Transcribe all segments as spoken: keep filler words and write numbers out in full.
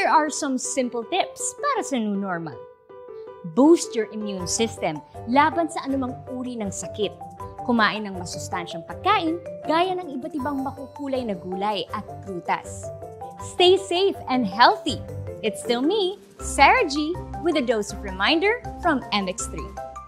Here are some simple tips para sa new normal. Boost your immune system laban sa anumang uri ng sakit. Kumain ng masustansyang pagkain gaya ng iba't ibang makukulay na gulay at prutas. Stay safe and healthy. It's still me, Sarah G, with a dose of reminder from M X three.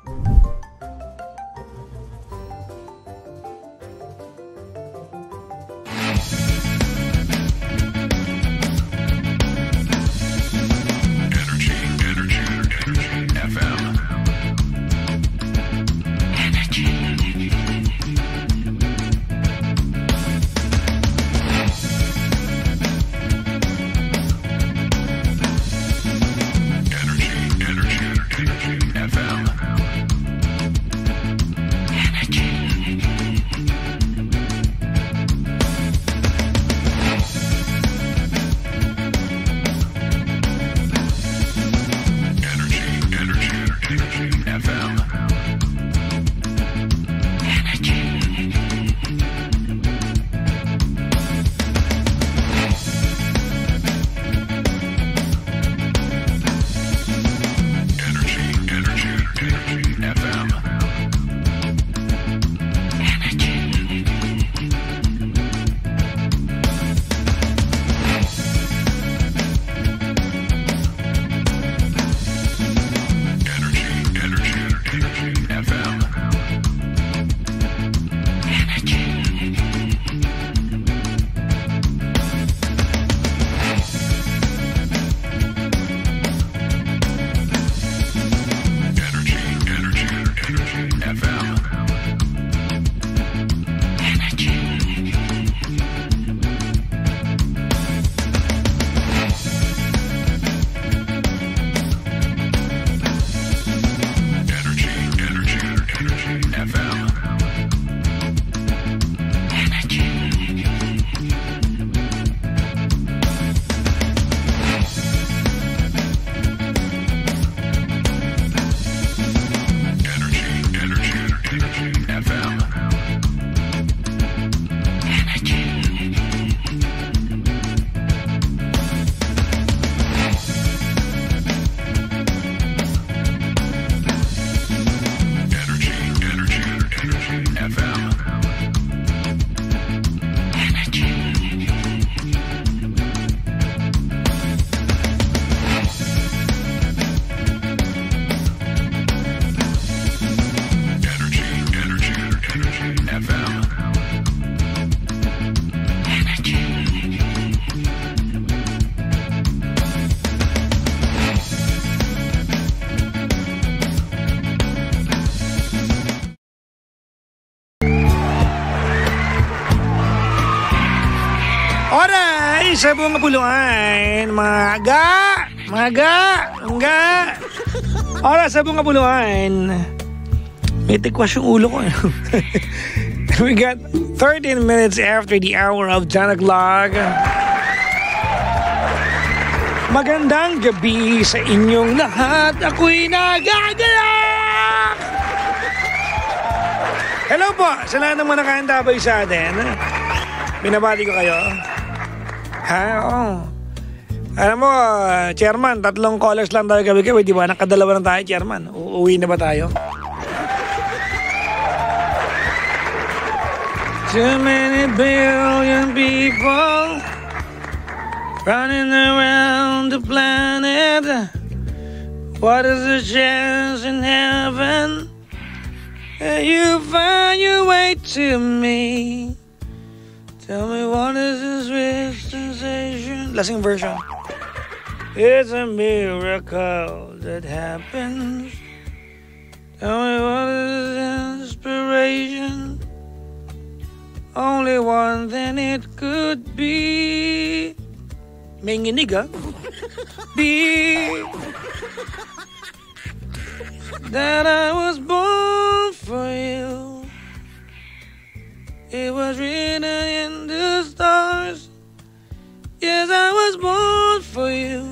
Oray sa buong kapuluan, mga aga, mga aga, mga oras sa buong kapuluan. May tikwas yung ulo ko. We got thirteen minutes after the hour of ten o'clock. Magandang gabi sa inyong lahat. Ako'y nagagalak! Hello po sa lahat ng mga nakahantabay sa atin. Binabati ko kayo. Ha? Oo. Alam mo, Chairman, tatlong callers lang tayo gabi-gabi, di ba? Nakadalawa na tayo, Chairman. Uuwi na ba tayo? Too many billion people running around the planet. What is the chance in heaven you find your way to me? Tell me what is this weird sensation? Lasing version. It's a miracle that happens. Tell me what is inspiration? Only one thing it could be. May nginig, ha? Be that I was born for you. It was written in the stars. Yes, I was born for you.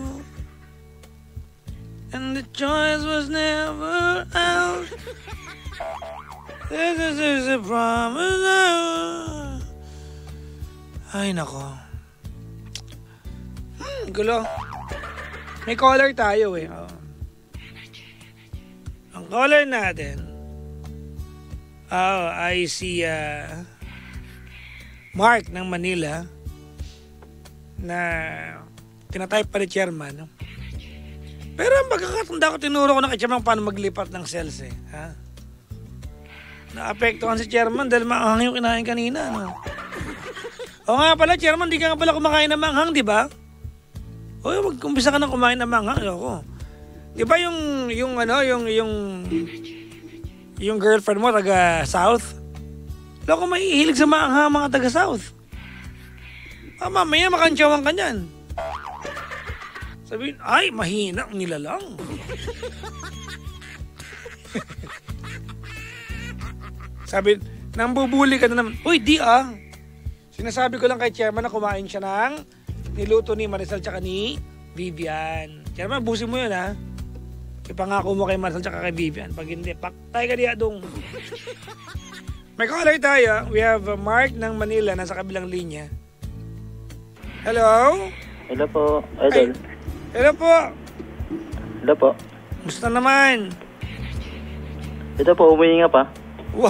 And the choice was never ours. This is a promise. Ay, nako. Hmm, gulo. May caller tayo eh. Oh. Ang caller natin, oh, ay si uh, Mark ng Manila na tinatype pa ni Chairman. Pero ang pagkakatanda ko, tinuro ko na kay Chairman paano maglipat ng cells eh. Ha? Naapektuhan si Chairman dahil maanghang yung kinain kanina. No? O nga pala, Chairman, di ka nga pala kumakain ng maanghang, di ba? O, mag-umpisa ka na kumain ng maanghang. Ako. Di ba yung, yung ano, yung, yung, yung girlfriend mo taga South? Loko, may ihilig sa maanghang mga taga South. Ah, mamaya makantsawan ka niyan. Sabihin, ay, mahina ang nilalang. Sabi, nang bubuli ka na naman, uy, di ah. Sinasabi ko lang kay Chairman na kumain siya ng niluto ni Marisol tsaka ni Vivian. Chairman, busin mo yun ha. Ipangako mo kay Marisol tsaka kay Vivian. Pag hindi, paktay ka diya dong. May caller tayo. We have Mark ng Manila nasa kabilang linya. Hello? Hello po, Idol. Ay, hello po. Hello po. Gusto naman? Ito po, umuhinga pa. Wow.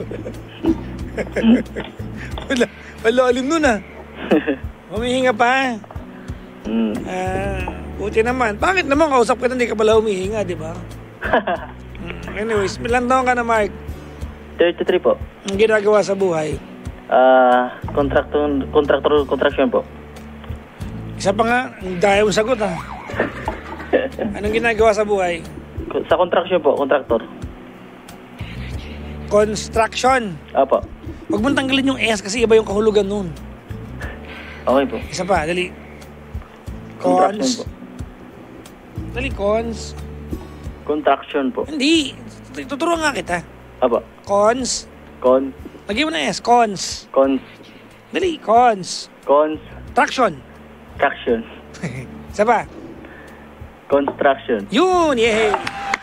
Wala, wala alim nun ah. Humihinga pa. Mm. Ah, buti naman. Bakit naman kausap ka na hindi ka pala humihinga, di ba? mm, anyways, ilang taon ka na, Mark? thirty-three po. Ang ginagawa sa buhay? Ah, uh, contractor, contractor, construction po. Isa pa nga, dahil mong sagot ah. Anong ginagawa sa buhay? Sa construction po, contractor. Construction? Apo. Huwag mong tanggalin yung S kasi iba yung kahulugan nun. Okay po. Isa pa, dali. Cons. Dali, cons. Contraction po. Hindi. Tuturuan nga kita. Apo. Cons. Con. Lagyan mo na S. Cons. Cons. Dali, cons. Cons. Traction. Traction. Isa pa. Construction. Yun, yay!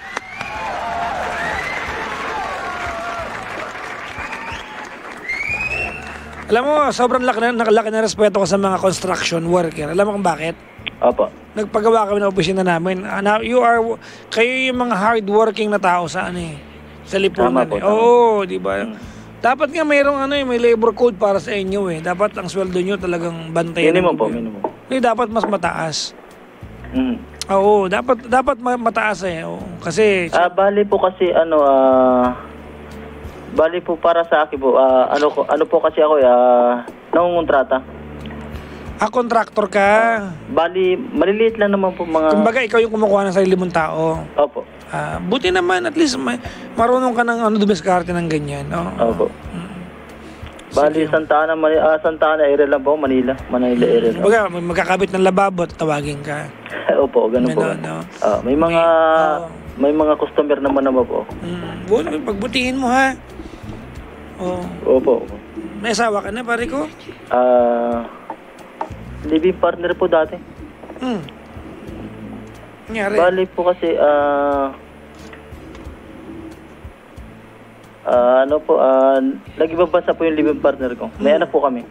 Alam mo, sobrang laki na, nakalaki na respeto ko sa mga construction worker. Alam mo kung bakit? Opo. Nagpagawa kami ng opisina namin. Now, you are, kayo yung mga hardworking na tao sa ano eh. Sa lipunan eh. Oo, di ba? Hmm. Dapat nga mayroong ano eh, may labor code para sa inyo eh. Dapat ang sweldo nyo talagang bantayan. Minimum po, minimum. Hindi, dapat mas mataas. Mm. Oo, dapat dapat mataas eh. Oo. Kasi... Ah, bali po kasi ano, ah... bali po para sa akin po, uh, ano ko ano po kasi ako, uh, nangungontrata. Ah, contractor ka? Uh, bali, maliliit lang naman po mga... Kumbaga, ikaw yung kumukuha ng sarili mong tao. Opo. Ah, buti naman, at least may, marunong ka ng ano, dumiskarte ng ganyan. No? Opo. Mm. Bali, Santa Ana, Mani ah, Santa Ana area lang po, Manila. Manila area lang. Kumbaga, magkakabit ng lababo at tawagin ka. Opo, ganun po. No? Uh, may mga... May, oh. may mga customer naman naman po. Mm. Buti, pagbutihin mo ha. Oh. Opo. May asawa ka na, pare ko? Ah, uh, living partner po dati. Hmm. Nangyari? Bali po kasi, ah, uh, uh, ano po, ah, uh, nag-ibang bansa po yung living partner ko. May hmm. anak po kami.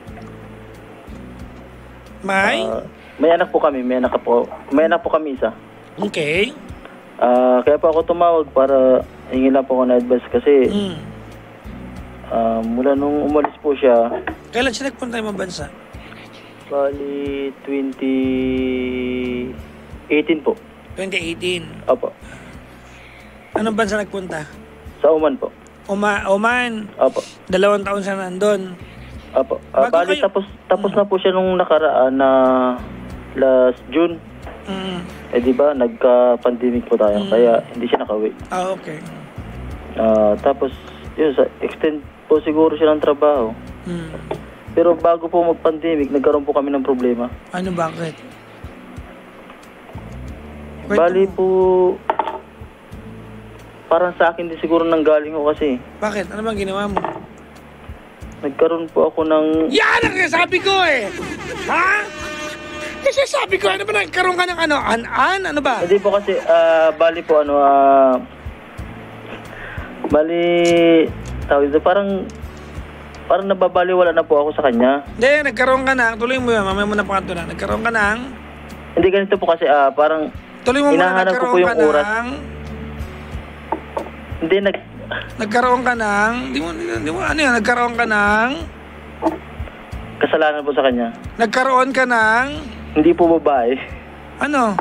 May? Uh, may anak po kami, may anak po. May anak po kami isa. Okay. Ah, uh, kaya po ako tumawag para hingin lang po ako na advice kasi hmm. Uh, mula nung umalis po siya... Kailan siya nagpunta yung mga bansa? Bali, twenty eighteen po. twenty eighteen? Opo. Anong bansa nagpunta? Sa Oman po. Oma, Oman? Opo. Dalawang taon siya nandun? Opo. Uh, bali, kayo... tapos, tapos hmm. na po siya nung nakaraan na last June. Hmm. Eh di ba, nagka-pandemic po tayo. Hmm. Kaya hindi siya nakauwi. Ah, okay. Uh, tapos, yun, sa extend po siguro siya ng trabaho. Hmm. Pero bago po mag-pandemic, nagkaroon po kami ng problema. Ano, bakit? Bali po, parang sa akin din siguro nanggaling ko kasi. Bakit? Ano bang ginawa mo? Nagkaroon po ako ng... Yan ang sabi ko eh! Ha? Kasi sabi ko, ano ba nagkaroon ka ng ano? An-an? Ano ba? Hindi po kasi, uh, bali po ano, ah... Uh, bali... Tawag ito, parang parang nababaliwala na po ako sa kanya. Hindi, nagkaroon ka ng, tuloy mo yan, mamaya mo na pangato na, nagkaroon ka ng Hindi ganito po kasi, ah, parang Tuloy mo muna, hinahanap ko po nagkaroon yung ka oras. ng... Hindi, nag... Nagkaroon ka ng... Di mo, di mo, ano yan? Nagkaroon ka ng... Kasalanan po sa kanya. Nagkaroon ka ng... Hindi po babae. Ano?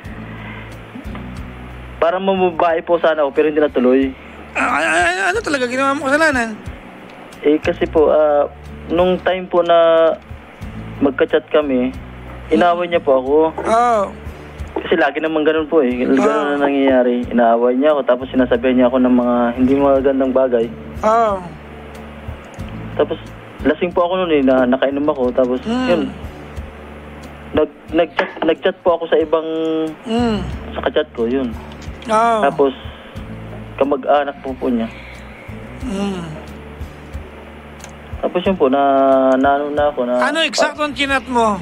Parang mababae po sana ako pero hindi natuloy. Ah, ah, ah, ano talaga ginawa mo kasalanan? Eh kasi po, ah, nung time po na magka-chat kami, inaway niya po ako. Oo. Kasi lagi naman ganun po eh. Ganun Ah. na nangyayari. Inaaway niya ako tapos sinasabihan niya ako ng mga hindi magandang bagay. Oo. Tapos lasing po ako noon eh, na nakainom ako. Tapos Mm. yun, nag, nag-chat, nag-chat po ako sa ibang, Mm. sa ka-chat ko, yun. Oo. Tapos, kamag-anak po po niya. Mm. Tapos yun po, na, naano na ako na... Ano eksaktong chinat mo?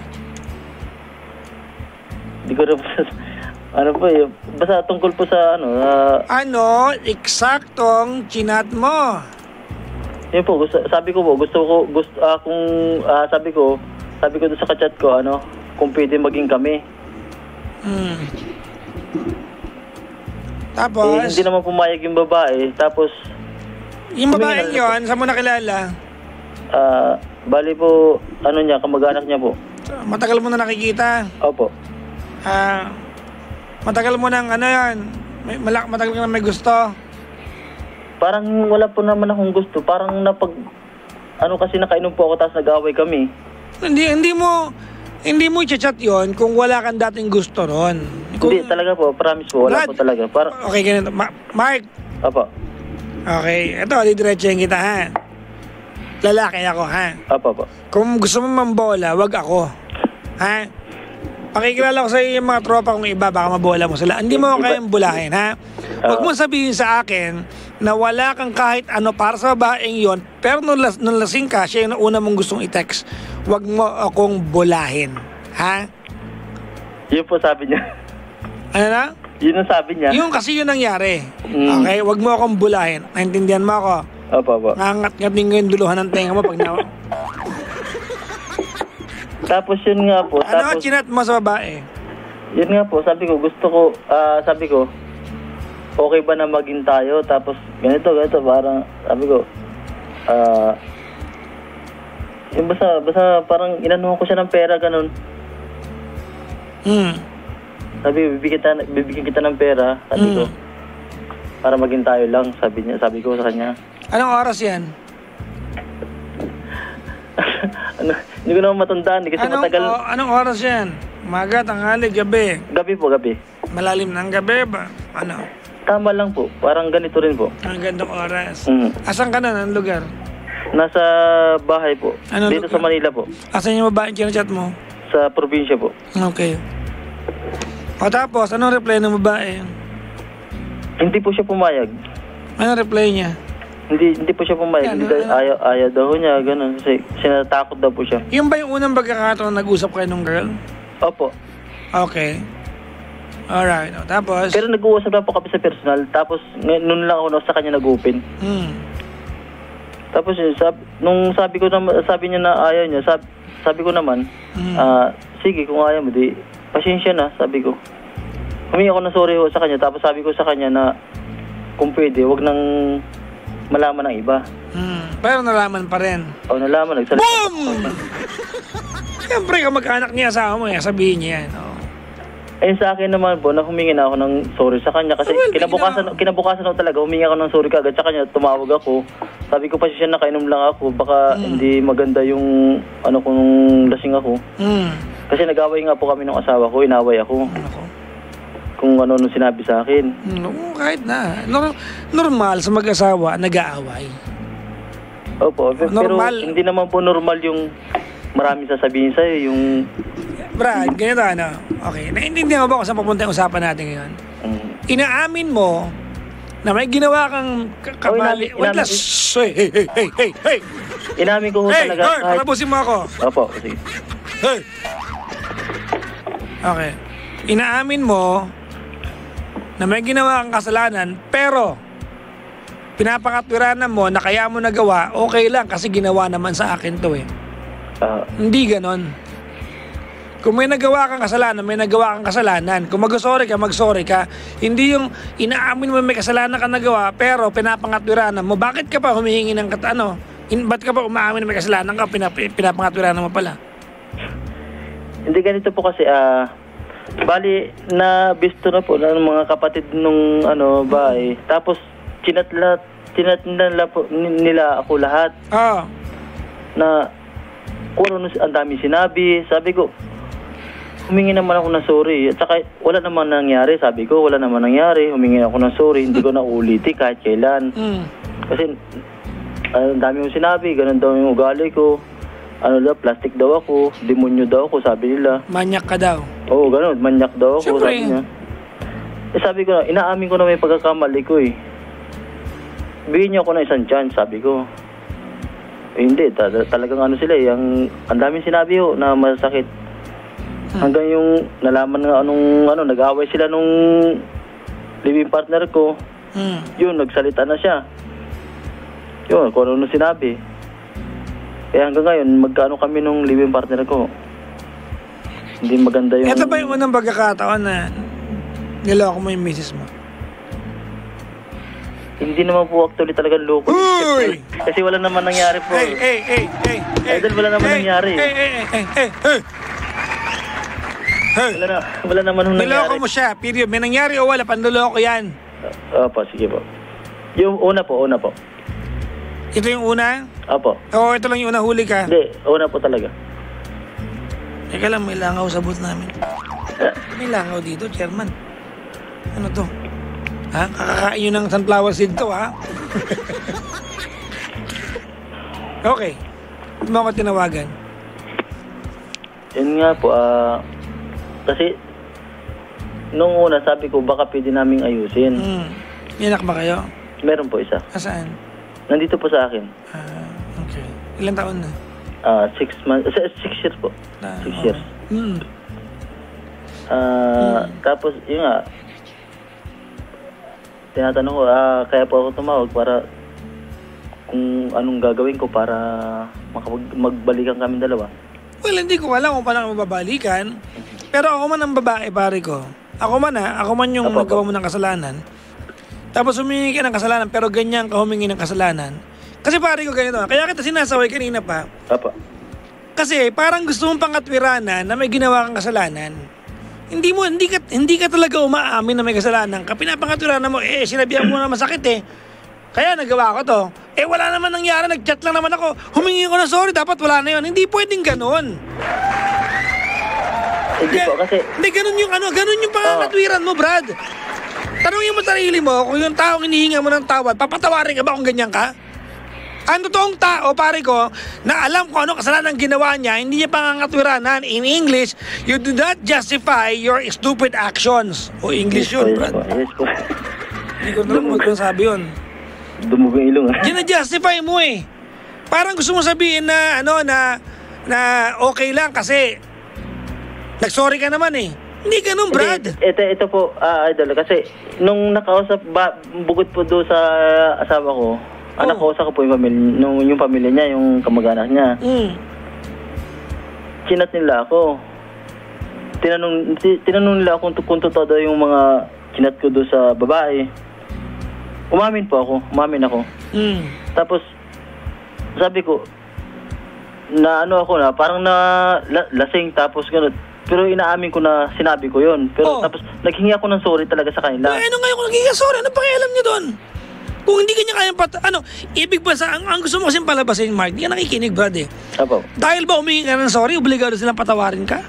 Hindi ko na po sa... Ano po eh, basta tungkol po sa ano, ah, Ano eksaktong chinat mo? yun po, gusto, sabi ko po, gusto ko, gusto, ah, kung, ah, sabi ko, sabi ko doon sa ka-chat ko, ano, kung pwede maging kami. Mm. Eh, Tapos, hindi naman pumayag yung babae. Tapos, yung babaeng yun, saan mo nakilala? ah, bali po, ano niya, kamag-anak niya po. Matagal mo na nakikita. Opo. Ah, matagal mo nang ano yan, may, malak, matagal ka na may gusto. Parang wala po naman akong gusto. Parang napag, ano kasi nakainom po ako tapos nag-away kami. Hindi, hindi mo, hindi mo i-chat yon kung wala kang dating gusto ron. Kung, Hindi, talaga po, promise po, wala Brad. po talaga. Parang, Okay, ganito. Ma- Mark, opo, okay, eto, didiretsahin kita ha. Lalaki ako ha. opo, opo. Kung gusto mo mambola, wag ako. Ha? Pakikilala ko sa iyo yung mga tropa kong iba, baka mabola mo sila. Hindi mo ako Iba- kayang bulahin, ha? Huwag mo sabihin sa akin na wala kang kahit ano para sa babaeng yon, pero nung, las, nung lasing ka, siya yung una mong gustong i-text. Huwag mo akong bulahin, ha? Yun po sabi niya. Ano na? Yun ang sabi niya. Yung kasi yun nangyari. Mm. Okay? Huwag mo akong bulahin. Naintindihan mo ako? Opo, opo. Nangangat-ngating ko yung duluhan ng tenga mo pag na... Tapos yun nga po, Ano tapos, chinat mo sa babae? yun nga po, sabi ko, gusto ko, ah, sabi ko, okay ba na maging tayo? Tapos, ganito, ganito, parang, sabi ko, ah, yung basta, basta parang inanuhan ko siya ng pera, ganun. Hmm. Sabi, bibigyan kita, bibigyan kita ng pera, sabi Mm. ko, para maging tayo lang, sabi niya, sabi ko sa kanya. Anong oras yan? ano, hindi ko naman matandaan, eh, kasi Anong, matagal, o- anong oras yan? Umaga, tanghali, gabi. gabi po, gabi. Malalim ng gabi ba? Ano? Tama lang po, parang ganito rin po. Ang gandang oras. Mm. Asan ka na? Anong lugar? Nasa bahay po, Ano dito lugar? sa Manila po, Asan yung babaeng chinachat mo? sa probinsya po. Okay. O tapos, anong reply ng babae? Hindi po siya pumayag. Anong reply niya? Hindi hindi po siya pumayag. Yan, Hindi daw- ano? ayaw, ayaw daw niya, ganun. Kasi sinatakot daw po siya. Yung ba yung unang pagkakataon nag-usap kayo ng girl? Opo. Okay. Alright. O, tapos? Pero nag-uusap na po kami sa personal. Tapos, ngay- noon lang ako na sa kanya nag-open. Hmm. Tapos, yun, sab, nung sabi ko naman, sabi niya na ayaw niya, sabi, sabi ko naman, Hmm. ah, sige, kung ayaw mo, di, pasensya na, sabi ko. Humingi ako ng sorry ho sa kanya. Tapos sabi ko sa kanya na, kung pwede, wag nang malaman ng iba. Hmm. Pero nalaman pa rin. O nalaman, nagsalita. Boom! Siyempre, kamag-anak niya asawa mo, eh, sabihin niya yan. Oh. Eh sa akin naman po, na humingi na ako ng sorry sa kanya kasi Well, kinabukasan, bigla. kinabukasan ako talaga, humingi ako ng sorry kagad sa kanya, tumawag ako. Sabi ko pa siya, nakainom lang ako, baka Mm. hindi maganda yung ano kung lasing ako. Hmm. Kasi nag-away nga po kami ng asawa ko, inaway ako Ako. kung ano nung sinabi sa akin. No, kahit na. Nor- normal sa mag-asawa, nag-aaway. Opo, pe- pero Normal. hindi naman po normal yung maraming sasabihin sa'yo, yung... Brad, ganito ano. Okay, naiintindihan mo ba kung saan papunta yung usapan natin ngayon? Mm, Inaamin mo na may ginawa kang ka- kamali. inamin- Wait lang. inamin- Shh, Hey, hey, hey, hey, hey, hey. inamin ko ho Hey, talaga. Lord, kahit- patapusin mo ako. Opo, sige. Hey. Okay. Inaamin mo na may ginawa kang kasalanan, pero pinapakatwiranan mo na kaya mo nagawa, okay lang kasi ginawa naman sa akin to eh. Ah, Hindi ganon. Kung may nagawa kang kasalanan, may nagawa kang kasalanan. Kung mag-sorry ka, mag-sorry ka. Hindi yung inaamin mo may kasalanan ka nagawa, pero pinapangatwiranan mo. Bakit ka pa humihingi ng kat ano? In, ba't ka pa umaamin na may kasalanan ka, pinap pinapangatwiranan mo pala? Hindi, ganito po kasi, ah, bali, na bisto na po ng mga kapatid nung ano, bahay. Tapos, chinatla, chinatla po nila ako lahat. Oo. Na, kung ano, ang dami sinabi, sabi ko, humingi naman ako ng sorry. At saka, wala naman nangyari. Sabi ko, wala naman nangyari. Humingi ako ng sorry. Hindi ko na uliti kahit kailan. Mm. Kasi, uh, ang dami mong sinabi. Ganun daw yung ugali ko. Ano daw, plastic daw ako. Demonyo daw ako, sabi nila. Manyak ka daw. Oo, ganun. Manyak daw ako, Siyempre. sabi niya. Eh, sabi ko na, inaamin ko na may pagkakamali ko eh. Bigyan niyo ako ng isang chance, sabi ko. Eh, hindi. Ta talagang ano sila eh. Ang, ang daming sinabi ho na masakit. Hanggang yung nalaman nga anong ano, nag-away sila nung living partner ko. Hmm. Yun, nagsalita na siya. Yun, kung ano sinabi. Kaya hanggang ngayon, magkaano kami nung living partner ko. Hindi maganda yung... Ito ba yung unang pagkakataon na niloko mo yung misis mo? Hindi naman po actually talagang loko. Uy! Kasi wala naman nangyari po. Hey, hey, hey, hey, hey. Idol, wala naman hey, nangyari. Hey, hey, hey, hey, hey. Hey. Wala, na, wala naman nung nangyari. Niloko mo siya, period. May nangyari o wala, panloloko yan. Uh, opo, sige po. Yung una po, una po. Ito yung una? Opo. Oo, ito lang yung una, huli ka. Hindi, una po talaga. Teka lang, may langaw sa booth namin. May langaw dito, chairman. Ano to? Ha? Kakakain nyo ng sunflower seed to, ha? Okay. Hindi mo ako tinawagan. Yun nga po, ah... kasi, nung una sabi ko, baka pwede naming ayusin. Hmm. May anak ba kayo? Meron po isa. Asaan? Nandito po sa akin. Ah, okay. Ilang taon na? Ah, six months, uh, six years po. Ah, Six okay. years. Hmm. Ah, tapos, yun nga, tinatanong ko, ah, kaya po ako tumawag para kung anong gagawin ko para makapag magbalikan kami dalawa. Well, hindi ko alam kung paano mababalikan. Pero ako man ang babae, pare ko. Ako man ha, ako man yung Apo, nagawa apo. mo ng kasalanan. Tapos humingi ka ng kasalanan, pero ganyan ka humingi ng kasalanan. Kasi pare ko ganito, kaya kita sinasaway kanina pa. Apa. Kasi parang gusto mong pangatwiranan na may ginawa kang kasalanan. Hindi mo, hindi ka, hindi ka talaga umaamin na may kasalanan ka. Pinapangatwiranan mo, eh, sinabihan mo na masakit eh. Kaya nagawa ko to. Eh wala naman nangyari, nag-chat lang naman ako. Humingi ko na sorry, dapat wala na yun. Hindi pwedeng ganun. Hindi po, kasi... Hindi, ganun yung ano, ganun yung pangangatwiran mo, Brad. Tanungin mo sarili mo, kung yung taong hinihinga mo ng tawad, papatawarin ka ba kung ganyan ka? Ang totoong tao, pare ko, na alam kung ano kasalanan ginawa niya, hindi niya pangangatwiranan. In English, you do not justify your stupid actions. O English yun, yes, Brad. po, yes po. Hindi ko na lang magsasabi yun. Dumugong ilong ah. Gina-justify mo eh. Parang gusto mo sabihin na, ano, na, na okay lang kasi nag-sorry ka naman eh. Hindi ganun, Brad. Ito, ito, ito po, ah, idol, kasi nung nakausap, ba, bukod po doon sa asawa ko, oh. ah, nakausap ko po yung pamilya, nung, yung pamilya niya, yung kamag-anak niya. Mm. Chinat nila ako. Tinanong, tinanong nila kung, kung totoo daw yung mga chinat ko doon sa babae. Umamin po ako, umamin ako. Mm. Tapos, sabi ko, na ano ako na, parang na la, lasing, tapos gano'n. Pero inaamin ko na sinabi ko yun. Pero Oh. tapos, naghingi ako ng sorry talaga sa kanila. Eh, ano ngayon kung nagiging sorry? Ano pakialam niyo doon? Kung hindi kanya kayang pat... Ano, ibig ba sa... Ang, ang gusto mo kasing palabasin, Mark, hindi ka nakikinig, Brad eh. Apo. Dahil ba umingi ka ng sorry, obligado silang patawarin ka?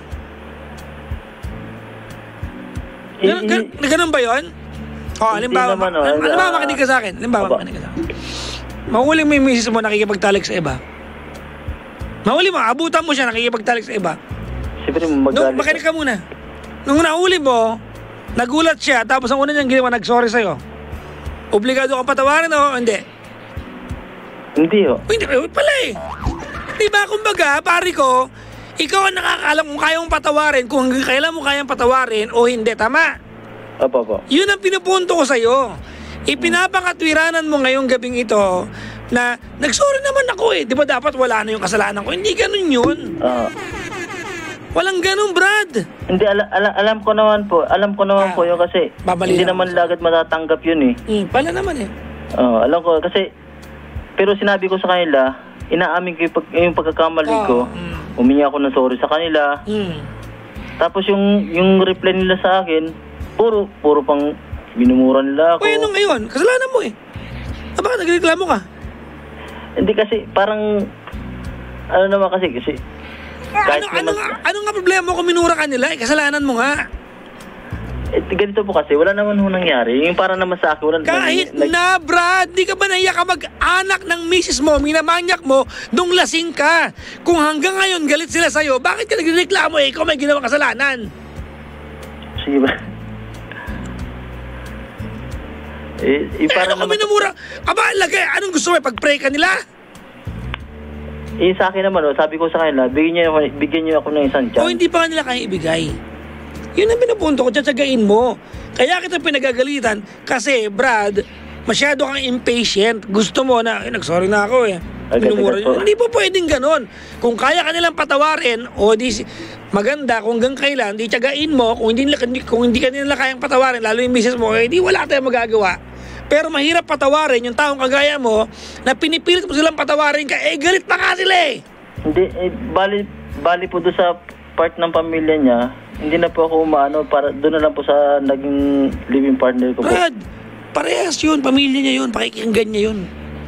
Ganun, ganun, ganun ba yun? O, oh, halimbawa, naman, oh. halimbawa Ah, makinig ka sa akin. Halimbawa, Opo. makinig ka sa akin. Mahuling mo yung misis mo nakikipagtalik sa iba. Mahuli mo, abutan mo siya nakikipagtalik sa iba. Siyempre, Nung, magalit. makinig ka muna. Nung nahuli mo, nagulat siya, tapos ang una niyang ginawa, nag-sorry sa'yo. Obligado kang patawarin o hindi? Hindi ho. O, hindi kayo pala eh. Diba, kumbaga, pari ko, ikaw ang nakakaalam kung kaya mong patawarin, kung hanggang kailan mo kayang patawarin o hindi, tama? Apo, apo. Yun ang pinupunto ko sa'yo. Ipinapangatwiranan mo ngayong gabing ito na nagsorry naman ako eh. Di ba dapat wala na yung kasalanan ko? Hindi ganun yun. Ah. Walang ganun, Brad. Hindi, ala, ala, alam ko naman po. Alam ko naman Ah, po yun kasi babalik hindi ako naman sa- lagad matatanggap yun eh. Hmm, pala naman eh. Oo, alam ko kasi, pero sinabi ko sa kanila, inaamin ko yung, pag, yung pagkakamali Ah, ko. mm. Humingi ako ng sorry sa kanila. Hmm. Tapos yung yung reply nila sa akin, puro puro pang minumura nila ako. O ano ngayon? Kasalanan mo eh. Ah, bakit nagreklamo ka? Hindi kasi parang ano naman kasi kasi Ah, kahit ano, ano, naman- nga, ano nga problema mo kung minura ka nila? Eh, kasalanan mo nga. eh, ganito po kasi wala naman ho nangyari. Yung para naman sa akin wala Kahit nag- na, Brad, di ka ba naiyak ka mag-anak ng misis mo, minamanyak mo, nung lasing ka? Kung hanggang ngayon galit sila sa'yo, bakit ka nagreklamo eh? Ikaw may ginawang kasalanan. Sige ba? Eh, eh, Eh, para ano kung naman, minumura? Aba, lagay, anong gusto mo? Pag-pray ka nila? eh, sa akin naman, oh, sabi ko sa kanila, bigyan niyo, ako- bigyan niyo ako ng isang O chance. hindi pa nila kaya ibigay? Yun ang pinupunto ko, tsatsagain mo. Kaya kita pinagagalitan kasi, Brad, masyado kang impatient. Gusto mo na, eh, nag-sorry na ako eh. Agad-agad Minumura po. niyo. Hindi po pwedeng ganon. Kung kaya ka nilang patawarin, o di si- maganda kung hanggang kailan, di tsagain mo. Kung hindi, nila- kung hindi ka nila kayang patawarin, lalo yung misis mo, eh di wala tayong magagawa. Pero mahirap patawarin yung taong kagaya mo na pinipilit mo silang patawarin ka, eh galit pa nga sila eh. Hindi, eh, bali, bali po doon sa part ng pamilya niya, hindi na po ako umaano, para doon na lang po sa naging living partner ko po. Brad, parehas yun, pamilya niya yun, pakikinggan niya yun.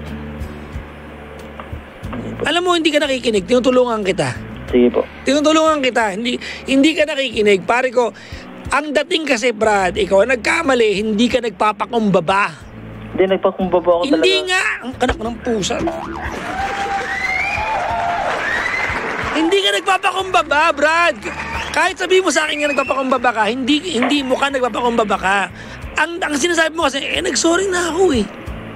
Alam mo, hindi ka nakikinig, tinutulungan kita. Sige po. Tinutulungan kita, hindi hindi ka nakikinig. Pare ko, ang dating kasi, Brad, ikaw ang nagkamali, hindi ka nagpapakumbaba. Hindi, nagpakumbaba ako Hindi talaga. nga, ang kanak ng pusa. Hindi ka nagpapakumbaba, Brad. Kahit sabihin mo sa akin nga nagpapakumbaba ka, hindi hindi mo ka nagpapakumbaba ka. Ang, ang sinasabi mo kasi, eh, nag-sorry na ako eh.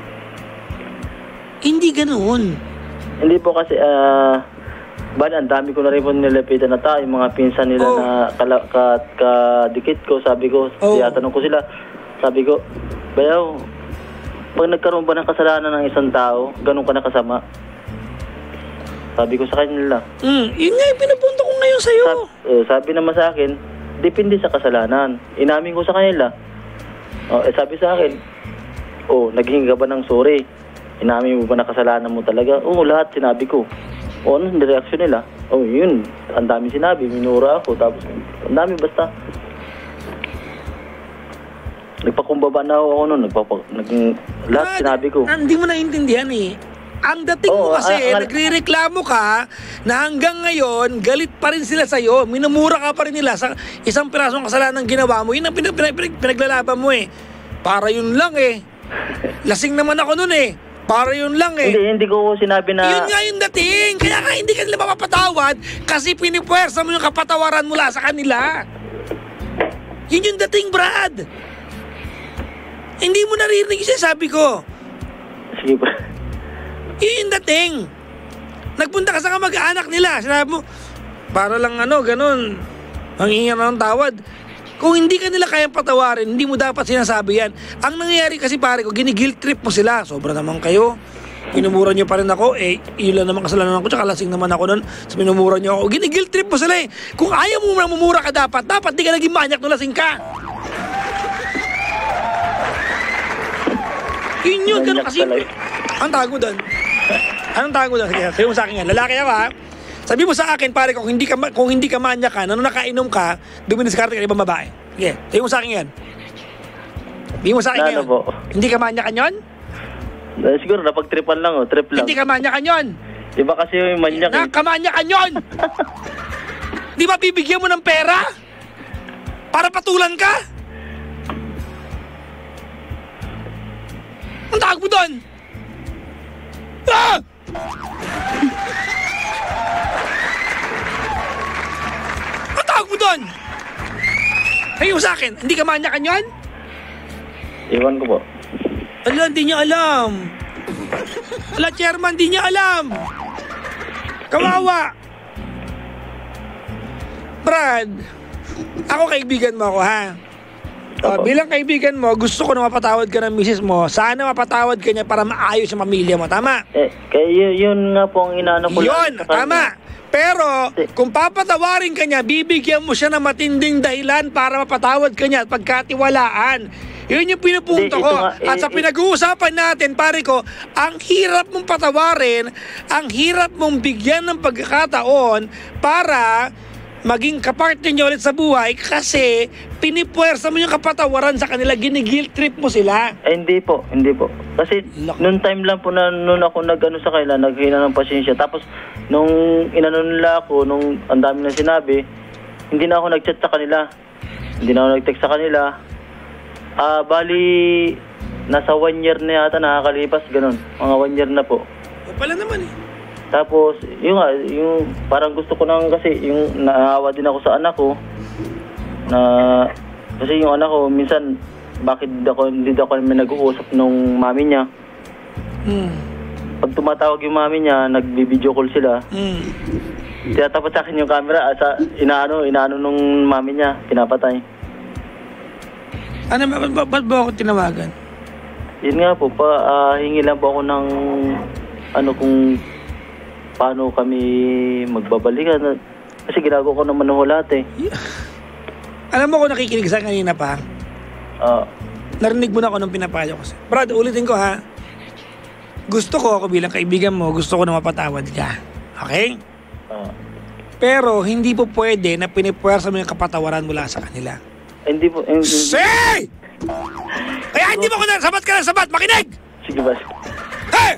Hindi ganoon. Hindi po kasi, ah, bali, ang dami ko na rin po nilapitan na tao, yung mga pinsan nila Oh. na kala, ka, kadikit ko, sabi ko, Oh. tiyatanong ko sila, sabi ko, bayaw, pag nagkaroon ba ng kasalanan ng isang tao, ganun ka nakasama? Sabi ko sa kanila. Mm, yun nga yung pinupunto ko ngayon sa'yo. Sabi, uh, sabi naman sa akin, depende sa kasalanan. Inamin ko sa kanila. Oh, eh, sabi sa akin, oh, naghingi ka ba ng sorry? Inamin mo ba na kasalanan mo talaga? Oo, lahat sinabi ko. O ano, reaction nila? Oh, yun. Ang dami sinabi, minura ako. Tapos, ang dami basta. Nagpakumbaba na ako noon. Nagpapa, nag, lahat Brad, sinabi ko. na- Hindi mo naintindihan eh. Ang dating mo Oo, kasi, ah, ah, nagre-reklamo ka na hanggang ngayon, galit pa rin sila sa'yo. Minumura ka pa rin nila sa isang pirasong kasalanan ginawa mo. Yun ang pinag- pinag- pinag- pinaglalaban mo eh. Para yun lang eh. Lasing naman ako nun eh. Para yun lang eh. Hindi, hindi ko sinabi na... Yun nga yung dating. Kaya nga hindi ka nila mapapatawad kasi pinipwersa mo yung kapatawaran mula sa kanila. Yun yung dating, Brad. Hindi mo naririnig yung sinasabi ko. Sige ba? Yun yung dating. Nagpunta ka sa kamag-anak nila. Sinabi mo, para lang ano, ganun. Manghingi na ng tawad. Kung hindi ka nila kayang patawarin, hindi mo dapat sinasabi yan. Ang nangyayari kasi pare ko, gini-guilt trip mo sila. Sobra naman kayo. Minumura nyo pa rin ako. Eh, ilan naman kasalanan ako. Tsaka lasing naman ako nun. So, minumura nyo ako. Gini-guilt trip mo sila eh. Kung ayaw mo mamumura ka dapat, dapat di ka naging manyak nung lasing ka. Yun yun, ganun Manyak kasi. talaga. Ang tawag mo doon? Anong tawag mo doon? Sige, sabi mo sa akin yan. Lalaki ako ha. Sabi mo sa akin, pare ko, kung hindi ka, ma- kung hindi ka manyak ka, nung nakainom ka, dumidiskarte ka ng ibang babae. Sige, sabi mo sa akin yan. Sabi mo sa akin Na, ano yan. po? Hindi ka manyak ka nyon? Eh, siguro, napagtripan lang, oh. Trip lang. Hindi ka manyak ka nyon? Iba kasi yung manyak. Na, Eh. kamanyak ka nyon? Di ba bibigyan mo ng pera? Para patulan ka? Ang tawag mo doon? Ah! Ang tawag mo doon? Sabi mo sa akin, hindi ka manyak ka nyon? Iwan ko po. Ala, hindi niya alam. Ala, chairman, hindi niya alam. Kawawa. Brad, ako kaibigan mo ako, ha? O, Opo. bilang kaibigan mo, gusto ko na mapatawad ka ng misis mo. Sana mapatawad ka niya para maayos yung pamilya mo. Tama? Eh, kaya yun, yun nga po ang inaano ko Yun, lang sa kanya. tama. Pero kung papatawarin ka niya, bibigyan mo siya ng matinding dahilan para mapatawad ka niya at pagkatiwalaan. Yun yung pinupunto Hindi, ko. ito nga, At sa eh, pinag-uusapan natin, pare ko, ang hirap mong patawarin, ang hirap mong bigyan ng pagkakataon para maging kapartner niyo ulit sa buhay kasi pinipuwersa mo yung kapatawaran sa kanila, gini-guilt trip mo sila. Eh, hindi po, hindi po. Kasi Lak- noon time lang po na noon ako nag-ano sa kanila, naghina ng pasensya. Tapos nung inano nila ako, nung ang dami na sinabi, hindi na ako nag-chat sa kanila. Hindi na ako nag-text sa kanila. Ah, bali, nasa one year na yata nakakalipas, ganun. Mga one year na po. O pala naman eh. Tapos, yung nga, yung parang gusto ko nang kasi, yung naawa din ako sa anak ko, na, kasi yung anak ko, minsan, bakit ako, hindi ako may nag-uusap nung mami niya. Hmm. Pag tumatawag yung mami niya, nag-video call sila. Hmm. Tinatapat sa akin yung camera, sa inaano, inaano nung mami niya, pinapatay. Ano, ba, ba, ba't ba ako tinawagan? Yun nga po, pa, ah, hingi lang po ako ng, ano kung, paano kami magbabalikan. Kasi ginagawa ko naman ng lahat eh. Alam mo kung nakikinig sa kanina pa, Ah, narinig mo na ako nung pinapayo ko. Brad, ulitin ko ha. Gusto ko ako bilang kaibigan mo, gusto ko na mapatawad ka. Okay? ah. Pero hindi po pwede na pinipuwersa mo yung kapatawaran mula sa kanila. Hindi po, hindi, Say! Kaya hindi mo ko na, sabat ka na sabat, makinig! sige ba? Hey!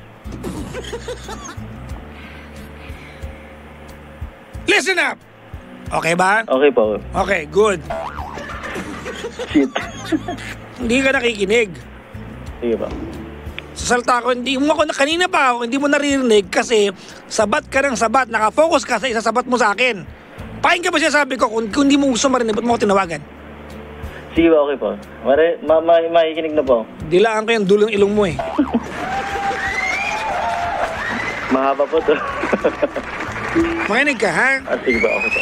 Listen up! Okay ba? Okay po. Okay, good. Shit. Hindi ka nakikinig. Sige ba? Sa salta ko, hindi mo ako, kanina pa ako, hindi mo naririnig kasi sabat ka ng sabat, nakafocus ka sa isasabat mo sa akin. Pakinggan ba siya sabi ko, kung, kung hindi mo gusto marinig, ba't mo ako tinawagan? Sige ba, okay po. Mare, ma, ma, makikinig na po. Dilaan ko yung dulo ng ilong mo eh. Mahaba po to. Makinig ka, ha? Ah, sige ba, okay po.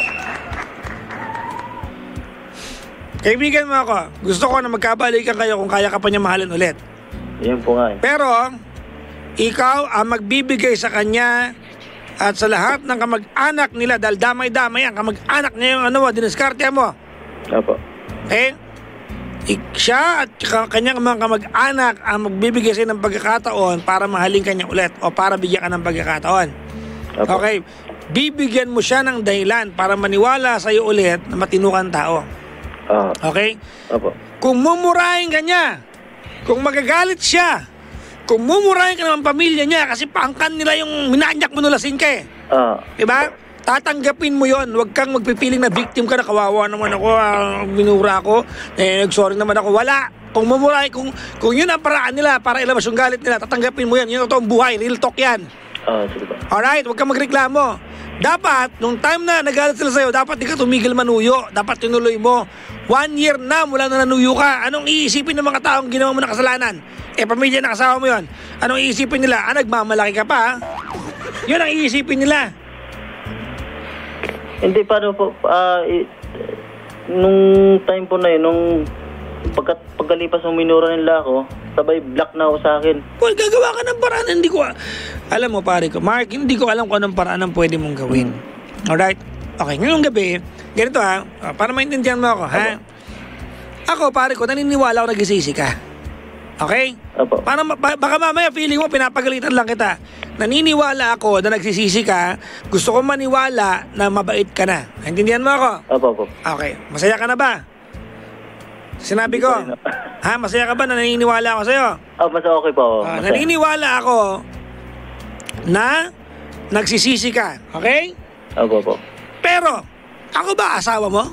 Kaibigan mo ako, gusto ko na magkabalikan kayo kung kaya ka pa niya mahalin ulit. Yan po nga eh. Pero, ikaw ang magbibigay sa kanya at sa lahat ng kamag-anak nila dahil damay-damay ang kamag-anak niya yung ano mo, diniskarte mo. Opo. Okay? Ik- siya at ka- kanyang mga kamag-anak ang magbibigay sa'yo ng pagkakataon para mahalin kanya ulit o para bigyan ka ng pagkakataon. Opo. Okay? Bibigyan mo siya ng dahilan para maniwala sa'yo ulit na matinukan tao. Ah, Okay? opo. Kung mumurahin ka niya, kung magagalit siya, kung mumurahin ka naman pamilya niya kasi pangkan nila yung minanyak mo nulasin ka eh. Ah, Diba? Tatanggapin mo yon. Huwag kang magpipiling na victim ka na kawawa naman ako, ah, minura ako, eh, nag-sorry naman ako. Wala. Kung mumurahin, kung, kung yun ang paraan nila para ilabas yung galit nila, tatanggapin mo yan. Yun ang totoong buhay. Real talk yan. ah, sige ba. Alright? Huwag kang magreklamo. Dapat, nung time na nagalit sila sa'yo, dapat di ka tumigil manuyo. Dapat tinuloy mo. One year na mula na nanuyo ka. Anong iisipin ng mga taong ginawa mo na kasalanan? Eh, pamilya na kasama mo yon. Anong iisipin nila? Ah, nagmamalaki ka pa, ha? Yun ang iisipin nila. Hindi, paano po, ah, i- nung time po na yun, nung pagka, pagkalipas ng minura nila ako, sabay black na ako sa akin. Well, gagawa ka ng paraan. Hindi ko, alam mo pare ko, Mark, hindi ko alam kung anong paraan ang pwede mong gawin. Alright? Okay, ngayong gabi, ganito ha, ah, para maintindihan mo ako, ha? Ako, pare ko, naniniwala ako nagisisi ka. Okay? Opo. Para, ma- ba- baka mamaya feeling mo, pinapagalitan lang kita. Naniniwala ako na nagsisisi ka, gusto ko maniwala na mabait ka na. Naintindihan mo ako? Opo, opo. Okay, masaya ka na ba? Sinabi ko, Hindi pa rin. ha, masaya ka ba na naniniwala ako sa'yo? Ah, mas okay po. Ah, Masaya. naniniwala ako na nagsisisi ka, okay? Opo, opo. Pero, ako ba asawa mo?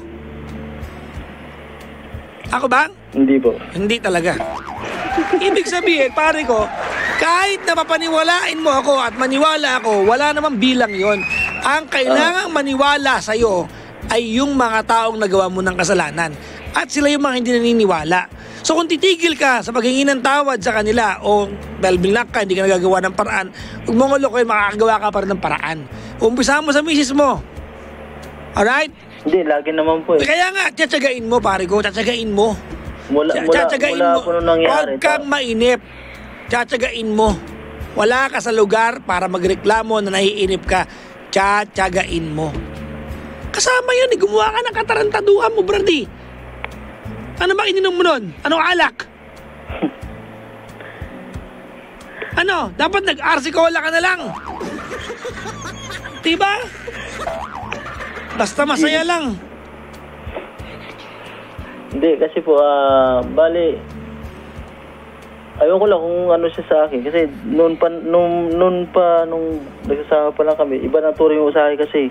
Ako ba? Hindi po. Hindi talaga. Ibig sabihin, pare ko, kahit na mapaniwalain mo ako at maniwala ako, wala namang bilang yon. Ang kailangang maniwala sa'yo ay yung mga taong nagawa mo ng kasalanan. At sila yung mga hindi naniniwala. So kung titigil ka sa paghingi ng tawad sa kanila o dahil bilnak ka, hindi ka nagagawa ng paraan, huwag mo ngulo makakagawa ka pa rin ng paraan. Umpisahan mo sa misis mo. Alright? Hindi, lagi naman po eh. Kaya nga, tsatsagain mo, pare ko, tsatsagain mo. Mula, Tsa- mula, tsatsagain mula mo. po nung nangyari. Huwag kang ta- mainip. Tsatsagain mo. Wala ka sa lugar para magreklamo na naiinip ka. Tsatsagain mo. Kasama yun, eh. Gumawa ka ng katarantaduhan mo, Brady. Ano ba ininom mo nun? Anong alak? Ano? Dapat nag-R C Cola ka na lang. Diba? Basta masaya lang. Hindi, kasi po, ah, bali, ayoko lang kung ano siya sa akin. Kasi noon pa, nung, noon pa, nung nagsasama pa lang kami, iba na turing mo sa akin kasi.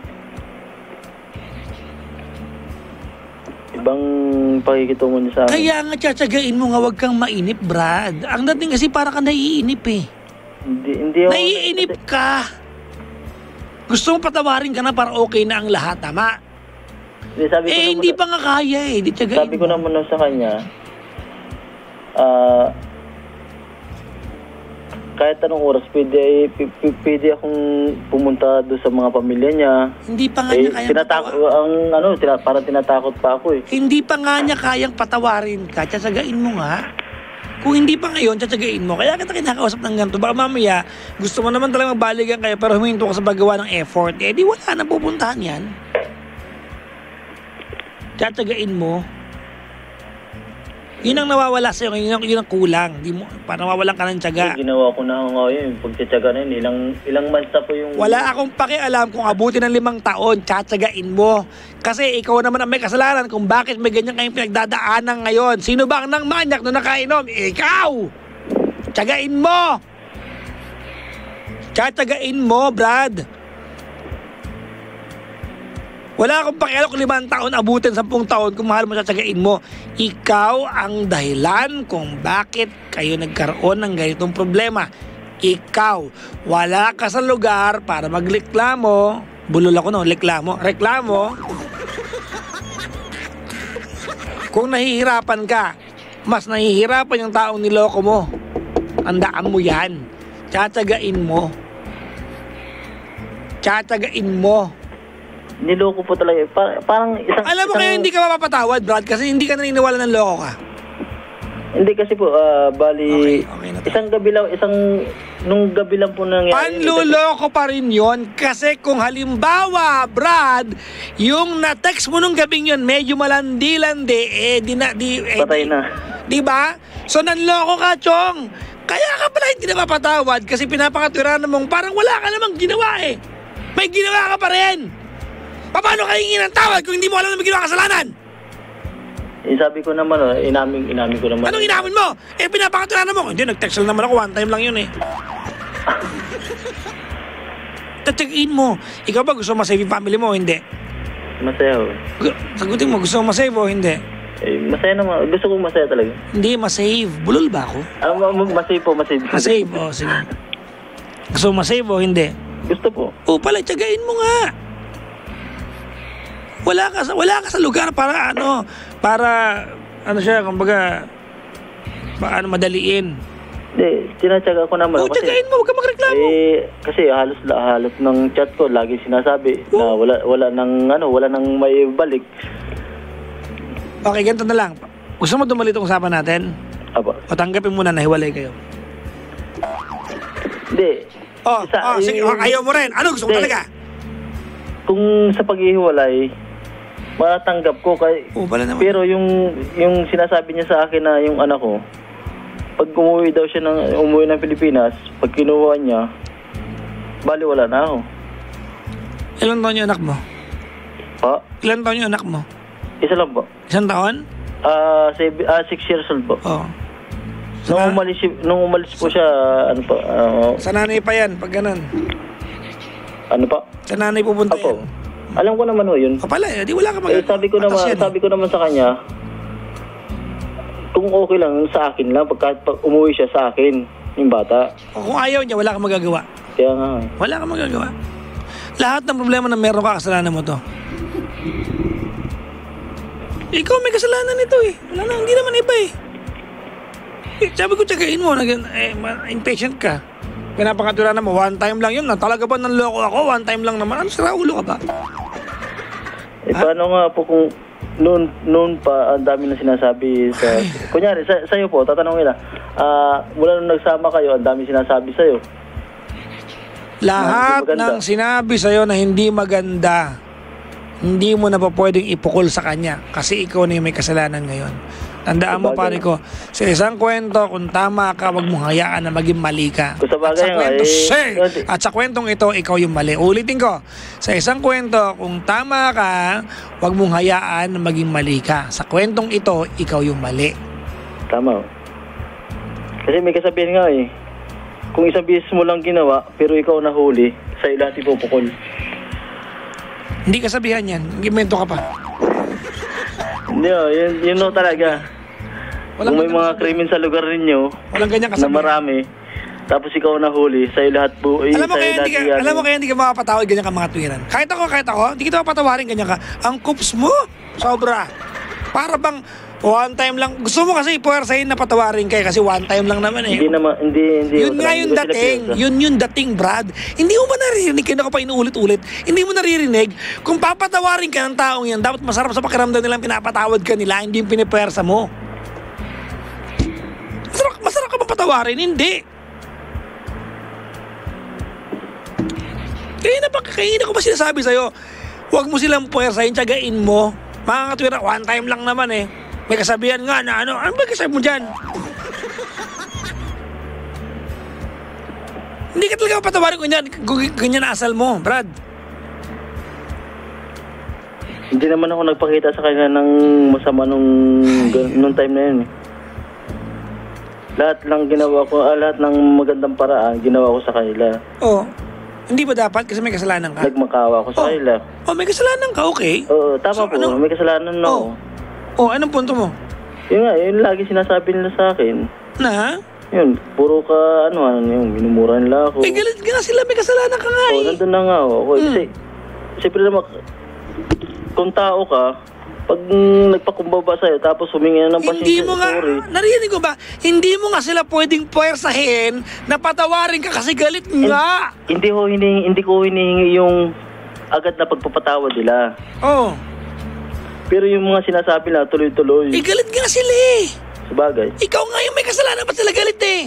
Ibang pakikitungo niya sa akin. Kaya nga tsatsagain mo nga, wag kang mainip, Brad. Ang dating kasi para ka naiinip eh. Hindi, hindi ako... Naiinip ka. Gusto mo patawarin ka na para okay na ang lahat, tama? Hindi, sabi ko Eh, naman, hindi pa nga kaya eh. Di tsagain sabi ko mo. naman sa kanya, ah, kahit anong oras, pwede, p- p- pwede akong pumunta doon sa mga pamilya niya. Hindi pa nga Eh, niya kayang tinatakot, patawarin. ang ano, tina, parang tinatakot pa ako eh. Hindi pa nga niya kayang patawarin ka. Tsatsagain mo nga. Kung hindi pa ngayon, tsatsagain mo. Kaya kita kinakausap ng ganito. Baka mamaya, gusto mo naman talagang magbaligan kayo pero huminto ka sa paggawa ng effort. Eh, di wala na pupuntahan yan. Tsatsagain mo. Yun ang nawawala sa'yo. Yun ang, yun ang kulang. Di mo, parang nawawalan ka ng tsaga. Eh, ginawa ko na ngayon, pagtsatsaga na yun, ilang, ilang months na po yung... Wala akong pakialam kung abutin ng limang taon, tsatsagain mo. Kasi ikaw naman ang may kasalanan kung bakit may ganyan kayong pinagdadaanan ngayon. Sino ba ang nang manyak na nakainom? Ikaw! Tsagain mo! Tsatsagain mo, Brad. Wala akong pakialam kung limang taon, abutin sampung taon, kung mahal mo, tsatsagain mo. Ikaw ang dahilan kung bakit kayo nagkaroon ng ganitong problema. Ikaw, wala ka sa lugar para magreklamo. Bulol ako no, reklamo. Reklamo. Kung nahihirapan ka, mas nahihirapan yung taong niloko mo. Tandaan mo yan. Tsatsagain mo. Tsatsagain mo. Niloko po talaga. Pa- parang isang... Alam mo isang, kaya hindi ka mapapatawad, Brad, kasi hindi ka naniniwala ng loko ka. Hindi kasi po, ah, bali... Okay, okay na to. Isang gabi lang, isang... Nung gabi lang po nangyari. Panluloko pa rin yun kasi kung halimbawa, Brad, yung na-text mo nung gabing yun, medyo malandi-landi, eh, di na, di, eh, Patay di, na. Di ba? So, nanloko ka, Chong. Kaya ka pala hindi na mapatawad kasi pinapakatwiranan mong parang wala ka namang ginawa eh. May ginawa ka pa rin. Paano ka hingin ng tawad kung hindi mo alam na may ginawa kasalanan? Eh, sabi ko naman, oh, inamin, inamin ko naman. Anong inamin mo? Eh, pinapakatwiranan mo. Hindi, nag-text lang naman ako. One time lang yun eh. Tatsagiin mo. Ikaw ba gusto mo masave yung family mo o hindi? Masaya ho. Gu- Sagutin mo, gusto mo masave o hindi? Eh, masaya naman. Gusto ko masaya talaga. Hindi, masave. Bulol ba ako? Ah, ma- ma- masaya po, masaya. Masave, o sige. Gusto mo masave o hindi? Gusto po. O pala, tsagain mo nga. Wala ka sa, wala ka sa lugar para ano, para, ano siya, kumbaga, paano madaliin. Hindi, tinatsaga ko naman. O, tsagain mo, huwag ka magreklamo. Eh, kasi halos halos ng chat ko lagi sinasabi na wala wala nang ano, wala nang may balik. Okay, ganito na lang. Gusto mo dumali itong usapan natin? Aba. O tanggapin mo na nahiwalay kayo? Hindi. Oh, Isa- oh sige, yung- oh, ayaw mo rin. Ano gusto mo Hindi. talaga? Kung sa paghihiwalay, matanggap ko kay O, pala naman. pero yung yung sinasabi niya sa akin na yung anak ko, pag umuwi daw siya ng umuwi ng Pilipinas, pag kinuha niya, bali wala na ako. Ilan taon yung anak mo? Pa, Ilan taon yung anak mo? isa lang po. Isang taon? Ah, seven, ah, six years old po. Oo. Nung Sa, umalis, si- nung umalis po siya, ano po, ah, sa nanay pa yan, pag ganun. ano pa? Sa nanay pupunta Apo. yan. Alam ko naman ho yun. O pala, eh, di wala ka mag- Eh, sabi ko Atas naman, yan, eh. sabi ko naman sa kanya, kung okay lang sa akin lang, pagka pag umuwi siya sa akin, yung bata. O kung ayaw niya, wala kang magagawa. Kaya nga, eh. Wala kang magagawa. Lahat ng problema na meron ka, kasalanan mo to. Ikaw may kasalanan nito eh. Wala na, hindi naman iba eh. Eh, sabi ko, tsagain mo, nag, eh, ma- impatient ka. Pinapakatwiranan mo, one time lang yun. Na, talaga ba nanloko ako? One time lang naman. Ano, sira ulo ka ba? Eh, paano nga po kung noon, noon pa, ang dami na sinasabi sa... Kunyari, sa, sa'yo po, tatanungin na, ah, mula nung nagsama kayo, ang dami sinasabi sa'yo. Lahat maganda. ng sinabi sa'yo na hindi maganda, hindi mo na pa pwedeng ipukol sa kanya kasi ikaw na yung may kasalanan ngayon. Tandaan mo, pare ko, sa isang kwento, kung tama ka, wag mong hayaan na maging mali ka. Kung sa bagay At sa nga, kwento, eh, sir, kasi- at sa kwentong ito, ikaw yung mali. Ulitin ko, sa isang kwento, kung tama ka, wag mong hayaan na maging mali ka. Sa kwentong ito, ikaw yung mali. Tama. Kasi may kasabihan nga eh. Kung isang beses mo lang ginawa, pero ikaw nahuli, sa'yo lahat ipupukol. Hindi kasabihan yan. Gimento ka pa. Hindi oh, yun, yun no talaga. Walang Kung may ganyan mga kasabihan. krimen sa lugar ninyo, Walang ganyan na kasabihan. marami, tapos ikaw nahuli, sa'yo lahat po, eh, Alam mo sa'yo kaya hindi lahat ka, yan, alam mo eh. kaya hindi ka makapatawad ganyan ka mga tuwiran. Kahit ako, kahit ako, hindi kita mapatawarin ganyan ka. Ang coops mo, sobra. Para bang one time lang. Gusto mo kasi ipuwersahin na patawarin kayo kasi one time lang naman eh. Hindi naman, hindi, hindi. Yun nga yung dating. Yun yung dating, Brad. Hindi mo ba naririnig? Kaya ako pa inuulit-ulit. Hindi mo naririnig? Kung papatawarin ka ng taong yan, dapat masarap sa pakiramdam nilang pinapatawad ka nila, hindi yung pinipwersa mo. Masarap, masarap ka ba patawarin? Hindi. Kaya na ba, kaya na ko ba sinasabi sa'yo, huwag mo silang puwersahin, tiyagain mo. Mga katwira, one time lang naman eh. May kasabihan nga na ano, ano ba kasabi mo dyan? Hindi ka talaga mapatawarin kung ganyan, kung ganyan na asal mo, Brad. Hindi naman ako nagpakita sa kanya ng masama nung, nung time na yun eh. Lahat lang ginawa ko, ah, lahat ng magandang paraan, ginawa ko sa kanila. Oh, hindi ba dapat kasi may kasalanan ka? Nagmakawa ko sa Oh. kanila. Oh, may kasalanan ka, okay. Oo, tama So, po, ano? may kasalanan na ako. Oh. Oh, anong punto mo? Yun nga, yun lagi sinasabi nila sa akin. Na? Yun, puro ka, ano, ano yung minumura nila ako. Eh, galit ka na sila, may kasalanan ka nga Oo, eh. nandun na nga ako. Hmm. Kasi, siyempre naman, kung tao ka, pag nagpakumbaba sa'yo, tapos humingi na ng Hindi pasensya, mo nga, sorry. narinig ko ba, hindi mo nga sila pwedeng puwersahin na patawarin ka kasi galit nga. Hindi ko hinihingi, hindi ko hinihingi yung agad na pagpapatawad nila. Oh, Pero yung mga sinasabi na tuloy-tuloy, eh galit nga sila eh. sabagay. Ikaw nga yung may kasalanan, ba't sila galit eh?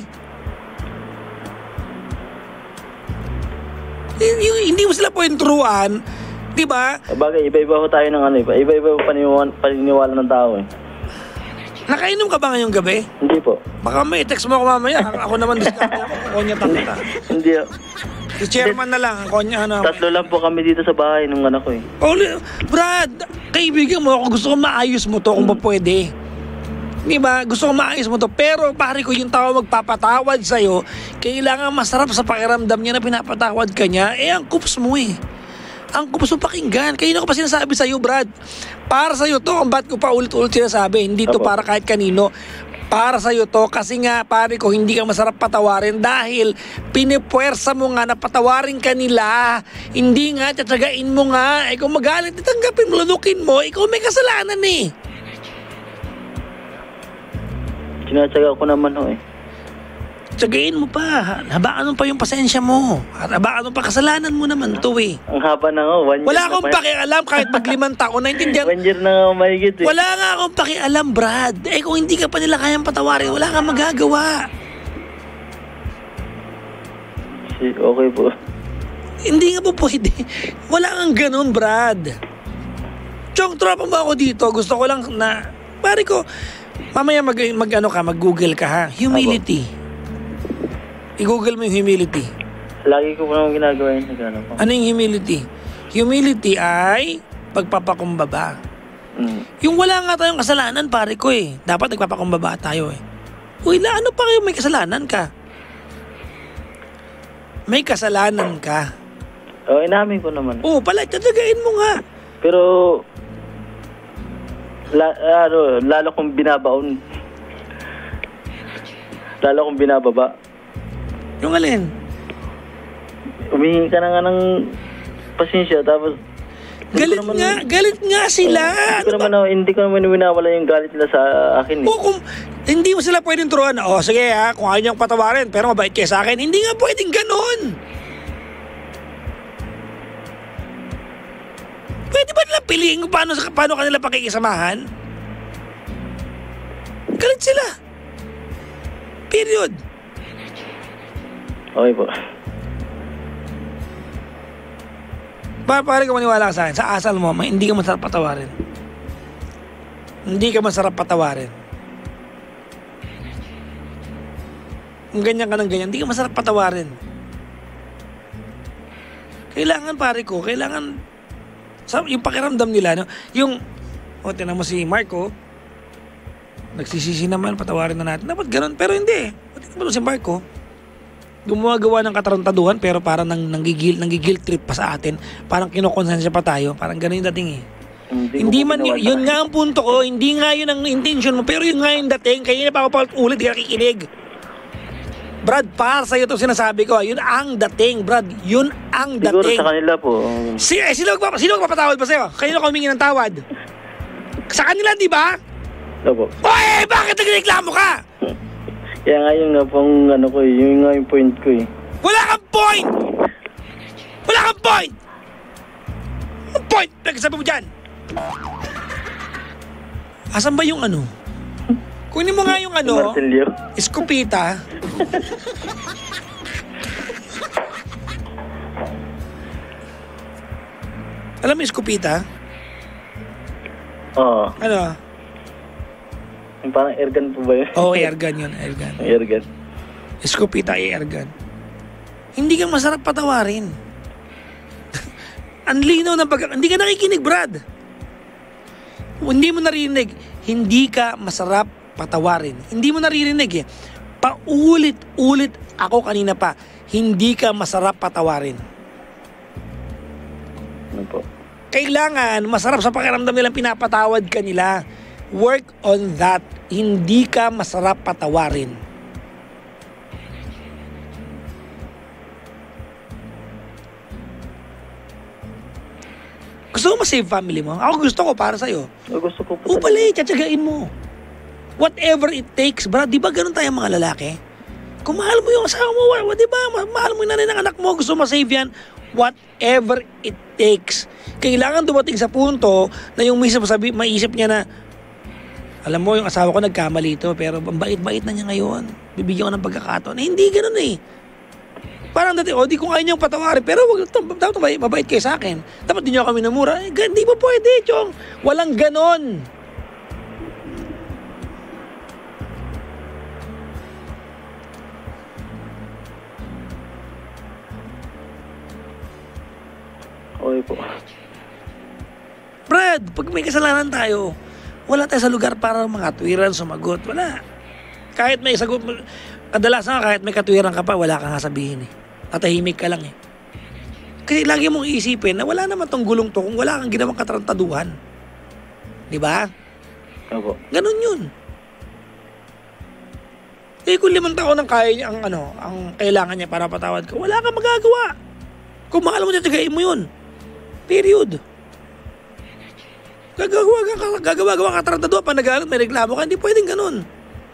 Y- y- hindi mo sila pwedeng turuan, di ba? Sabagay, iba-iba ho tayo ng ano, iba- iba-iba ho paniniwala, paniniwala ng tao eh. Nakainom ka ba ngayong gabi? Hindi po. Baka may text mo ako mamaya. Ako naman diskarte ako. Konya takita. Hindi ho. Si chairman na lang. Konya ano. Tatlo lang po kami dito sa bahay nung anak ko eh. Oli, Brad, kaibigan mo ako. Gusto ko maayos mo to kung ba pwede. Di ba? Gusto ko maayos mo to. Pero pare ko yung tao magpapatawad sa'yo, kailangan masarap sa pakiramdam niya na pinapatawad ka niya. Eh, ang kups mo eh. Ang kups mo pakinggan. Kaya na ko pa sinasabi sa'yo, Brad. Para sa'yo to, ang ba't ko pa ulit-ulit sinasabi. Hindi to Apo. para kahit kanino. Para sa'yo to, kasi nga, pare ko, hindi ka masarap patawarin dahil pinipwersa mo nga na patawarin ka nila. Hindi nga, tsatsagain mo nga. Eh, kung magalit, tanggapin mo, ladukin mo, ikaw may kasalanan eh. Sinatsaga ko naman ho eh. Tsagain mo pa. Habaan mo pa yung pasensya mo. At habaan mo pa, kasalanan mo naman to eh. Ang haba na nga, one year Wala na akong pa- pakialam kahit pag limang taon. Naintindihan? One year na nga mahigit eh. Wala nga akong pakialam, Brad. Eh kung hindi ka pa nila kayang patawarin, wala kang magagawa. Si- Okay po. Hindi nga po pwede. Wala kang ganun, Brad. Chong, tropa mo ako dito. Gusto ko lang na, pare ko, mamaya mag, mag ano ka, mag-google ka ha. Humility. I-google mo yung humility. Lagi ko po naman ginagawa yun. Nagano po. Ano yung humility? Humility ay pagpapakumbaba. Mm. Yung wala nga tayong kasalanan, pare ko eh. Dapat nagpapakumbaba tayo eh. Uy, na ano pa kayo may kasalanan ka? May kasalanan ka. Oo, oh, inamin ko naman. Oo, pala, tatagain mo nga. Pero, la, ano, lalo kong binabaon. Lalo kong binababa. Yung alin? Umihingi ka na nga ng pasensya, tapos... hindi Galit ko naman- nga, galit nga sila. Hindi ko Ano ba? naman, hindi ko naman winawala yung galit nila sa akin eh. O kung hindi mo sila pwedeng turuan, o sige ha, kung ayaw niyong patawarin, pero mabait kayo sa akin, hindi nga pwedeng ganun. Pwede ba nila piliin kung paano, paano kanila pakikisamahan? Galit sila. Period. Okay po. Pa pare ka maniwala ka sa akin, sa asal mo, may, hindi ka masarap patawarin. Hindi ka masarap patawarin. Kung ganyan ka ng ganyan, hindi ka masarap patawarin. Kailangan pare ko, kailangan, sa, yung pakiramdam nila, no? Yung, o, tinan mo si Marco, nagsisisi naman, patawarin na natin. Dapat ganun, pero hindi. Tinan mo si Marco, gumagawa ng katarantaduhan, pero parang nang, nanggigil, nanggigil trip pa sa atin. Parang kinokonsensya pa tayo. Parang ganun yung dating eh. Hindi, Hindi ko man, ginawa yun, yun talaga. nga ang punto ko, hindi nga yun ang intention mo, pero yun nga yung dating, kaya na pa ako pa ulit, di ka nakikinig. Brad, para sa'yo ito sinasabi ko, yun ang dating, Brad, yun ang Siguro dating. sa kanila po. Si, eh, sino, magpapa, sino magpapatawad pa sa'yo? Kayo na humingi ng tawad. Sa kanila, di ba? Opo. Oy, bakit nagreklamo ka? Kaya nga yun nga pong ano ko eh, yun nga yung point ko eh. Wala kang point! Wala kang point! Ang point? Nagsabi mo dyan. Asan ba yung ano? Kunin mo nga yung ano, Marcelio. Escopita. Alam mo Escopita? Oo. Ano? Yung parang airgun po ba yun? Oo, oh, airgun yun, airgun. Airgun. Escopita, airgun. Hindi ka masarap patawarin. Ang linaw ng pag... Hindi ka nakikinig, Brad. Hindi mo narinig. Hindi ka masarap patawarin. Hindi mo naririnig eh. Paulit-ulit ako kanina pa. Hindi ka masarap patawarin. Ano po? Kailangan masarap sa pakiramdam nilang pinapatawad ka nila. Work on that. Hindi ka masarap patawarin. Gusto mo ma-save family mo? Ako gusto ko para sa'yo. O, gusto ko po O pala eh, tsatsagain mo. Whatever it takes, bro. Di ba ganun tayo mga lalaki? Kung mahal mo yung asawa mo, wa- di ba? Ma- Mahal mo yung nanay ng anak mo, gusto mo ma-save yan. Whatever it takes. Kailangan dumating sa punto na yung mismo sabi, maisip niya na, alam mo, yung asawa ko nagkamali ito, pero ang bait-bait na niya ngayon. Bibigyan ko ng pagkakataon. Eh, hindi ganun eh. Parang dati, o di kung ayaw niyong patawarin, pero wag, dapat mabait, mabait kayo sa akin. Dapat di niyo kami namura. Eh, hindi pa pwede, Chong. Walang ganon. Okay po. Brad, pag may kasalanan tayo, wala tayo sa lugar para makatwiran, sumagot. Wala. Kahit may sagot, kadalasan kahit may katwiran ka pa, wala kang sabihin eh. Tatahimik ka lang eh. Kasi lagi mong iisipin na wala naman tong gulong to kung wala kang ginawang katarantaduhan. Di ba? Opo. Ganun yun. Eh kung limang taon ang kaya niya, ang ano, ang kailangan niya para patawad ka, wala kang magagawa. Kung mahal mo niya, tagayin mo yun. Period. Gagawa ka, gagawa ka katarantaduhan, pag nagalit, may reklamo ka, hindi pwedeng ganun.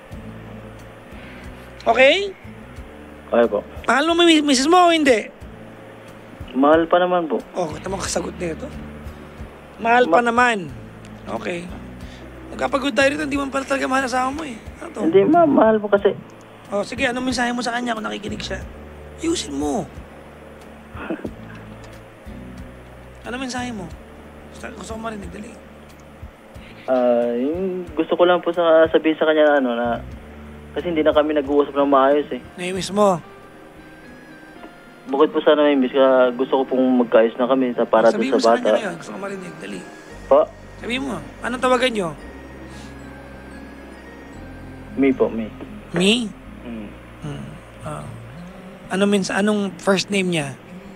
Okay? Okay po. Mahal mo may misis mo o hindi? Mahal pa naman po. Oh, kita mo kasagot nito. Mahal pa Ma- naman. Okay. Nagkapagod tayo rito, hindi mo pala talaga mahal asawa mo eh. Ano to? Hindi, ma mahal po kasi. Oh, sige, anong mensahe mo sa kanya kung nakikinig siya? Ayusin mo. Anong mensahe mo? Gusto, gusto ko marinig, dali. Ah, yung gusto ko lang po sa sabihin sa kanya na ano na kasi hindi na kami nag-uusap ng maayos eh. Naimis mo. Bukod po sana may miss ka, gusto ko pong magkaayos na kami sa para doon Sabihin sa mo sa kanya bata. ngayon, gusto ko marinig, dali. Po? Sabihin mo, anong tawagan nyo? Me po, me. Me? Hmm. Hmm. Ah. Ano means, anong first name niya?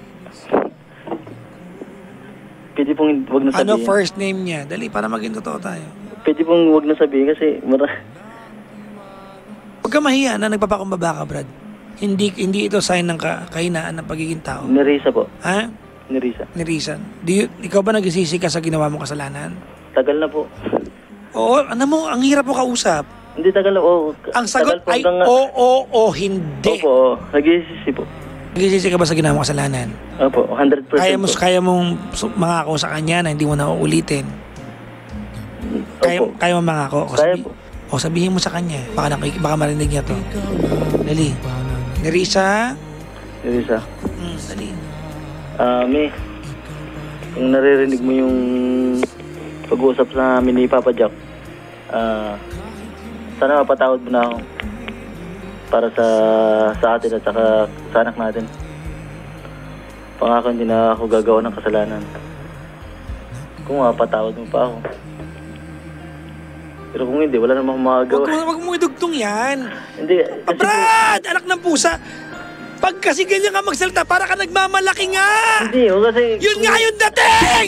Pwede pong wag na Ano sabihin. first name niya? Dali, para maging totoo tayo. Pwede pong wag na sabihin kasi mara... Huwag ka mahiya na nagpapakumbaba ka, Brad. Hindi hindi ito sign ng ka, kahinaan ng pagiging tao. Ni Risa po. Ha? Ni Risa. Ni Rizan. Do you, ikaw ba nagsisisi ka sa ginawa mong kasalanan? Tagal na po. Oo, ano mo, ang hirap mo kausap. Hindi tagal na. Oh, Ang sagot tagal po ay hanggang- oo, oo, o hindi. Opo, oh. Nag-iisisi po. Nagsisisi ka ba sa ginawa mong kasalanan? Opo, one hundred percent Kaya mo, po. kaya mong su- mangako sa kanya na hindi mo na uulitin. Kaya, Opo. kaya mo mangako. O, Kaya sabi- po. o sabihin mo sa kanya. Baka, nakik- baka marinig niya to. Dali. Nerisa? Ni Risa. Hmm, dali. Ah, me. kung naririnig mo yung pag-uusap sa amin ni Papa Jack, ah, sana mapatawad mo na ako para sa sa atin at saka sa anak natin. Pangako hindi na ako gagawa ng kasalanan. Kung mapatawad mo pa ako. Pero kung hindi, wala namang magagawa. Wag mo, wag mo idugtong yan. Hindi. Ah, Brad! Anak ng pusa! Pag kasi ganyan ka magsalita, para ka nagmamalaki nga! Hindi, o kasi... Yun nga yung dating!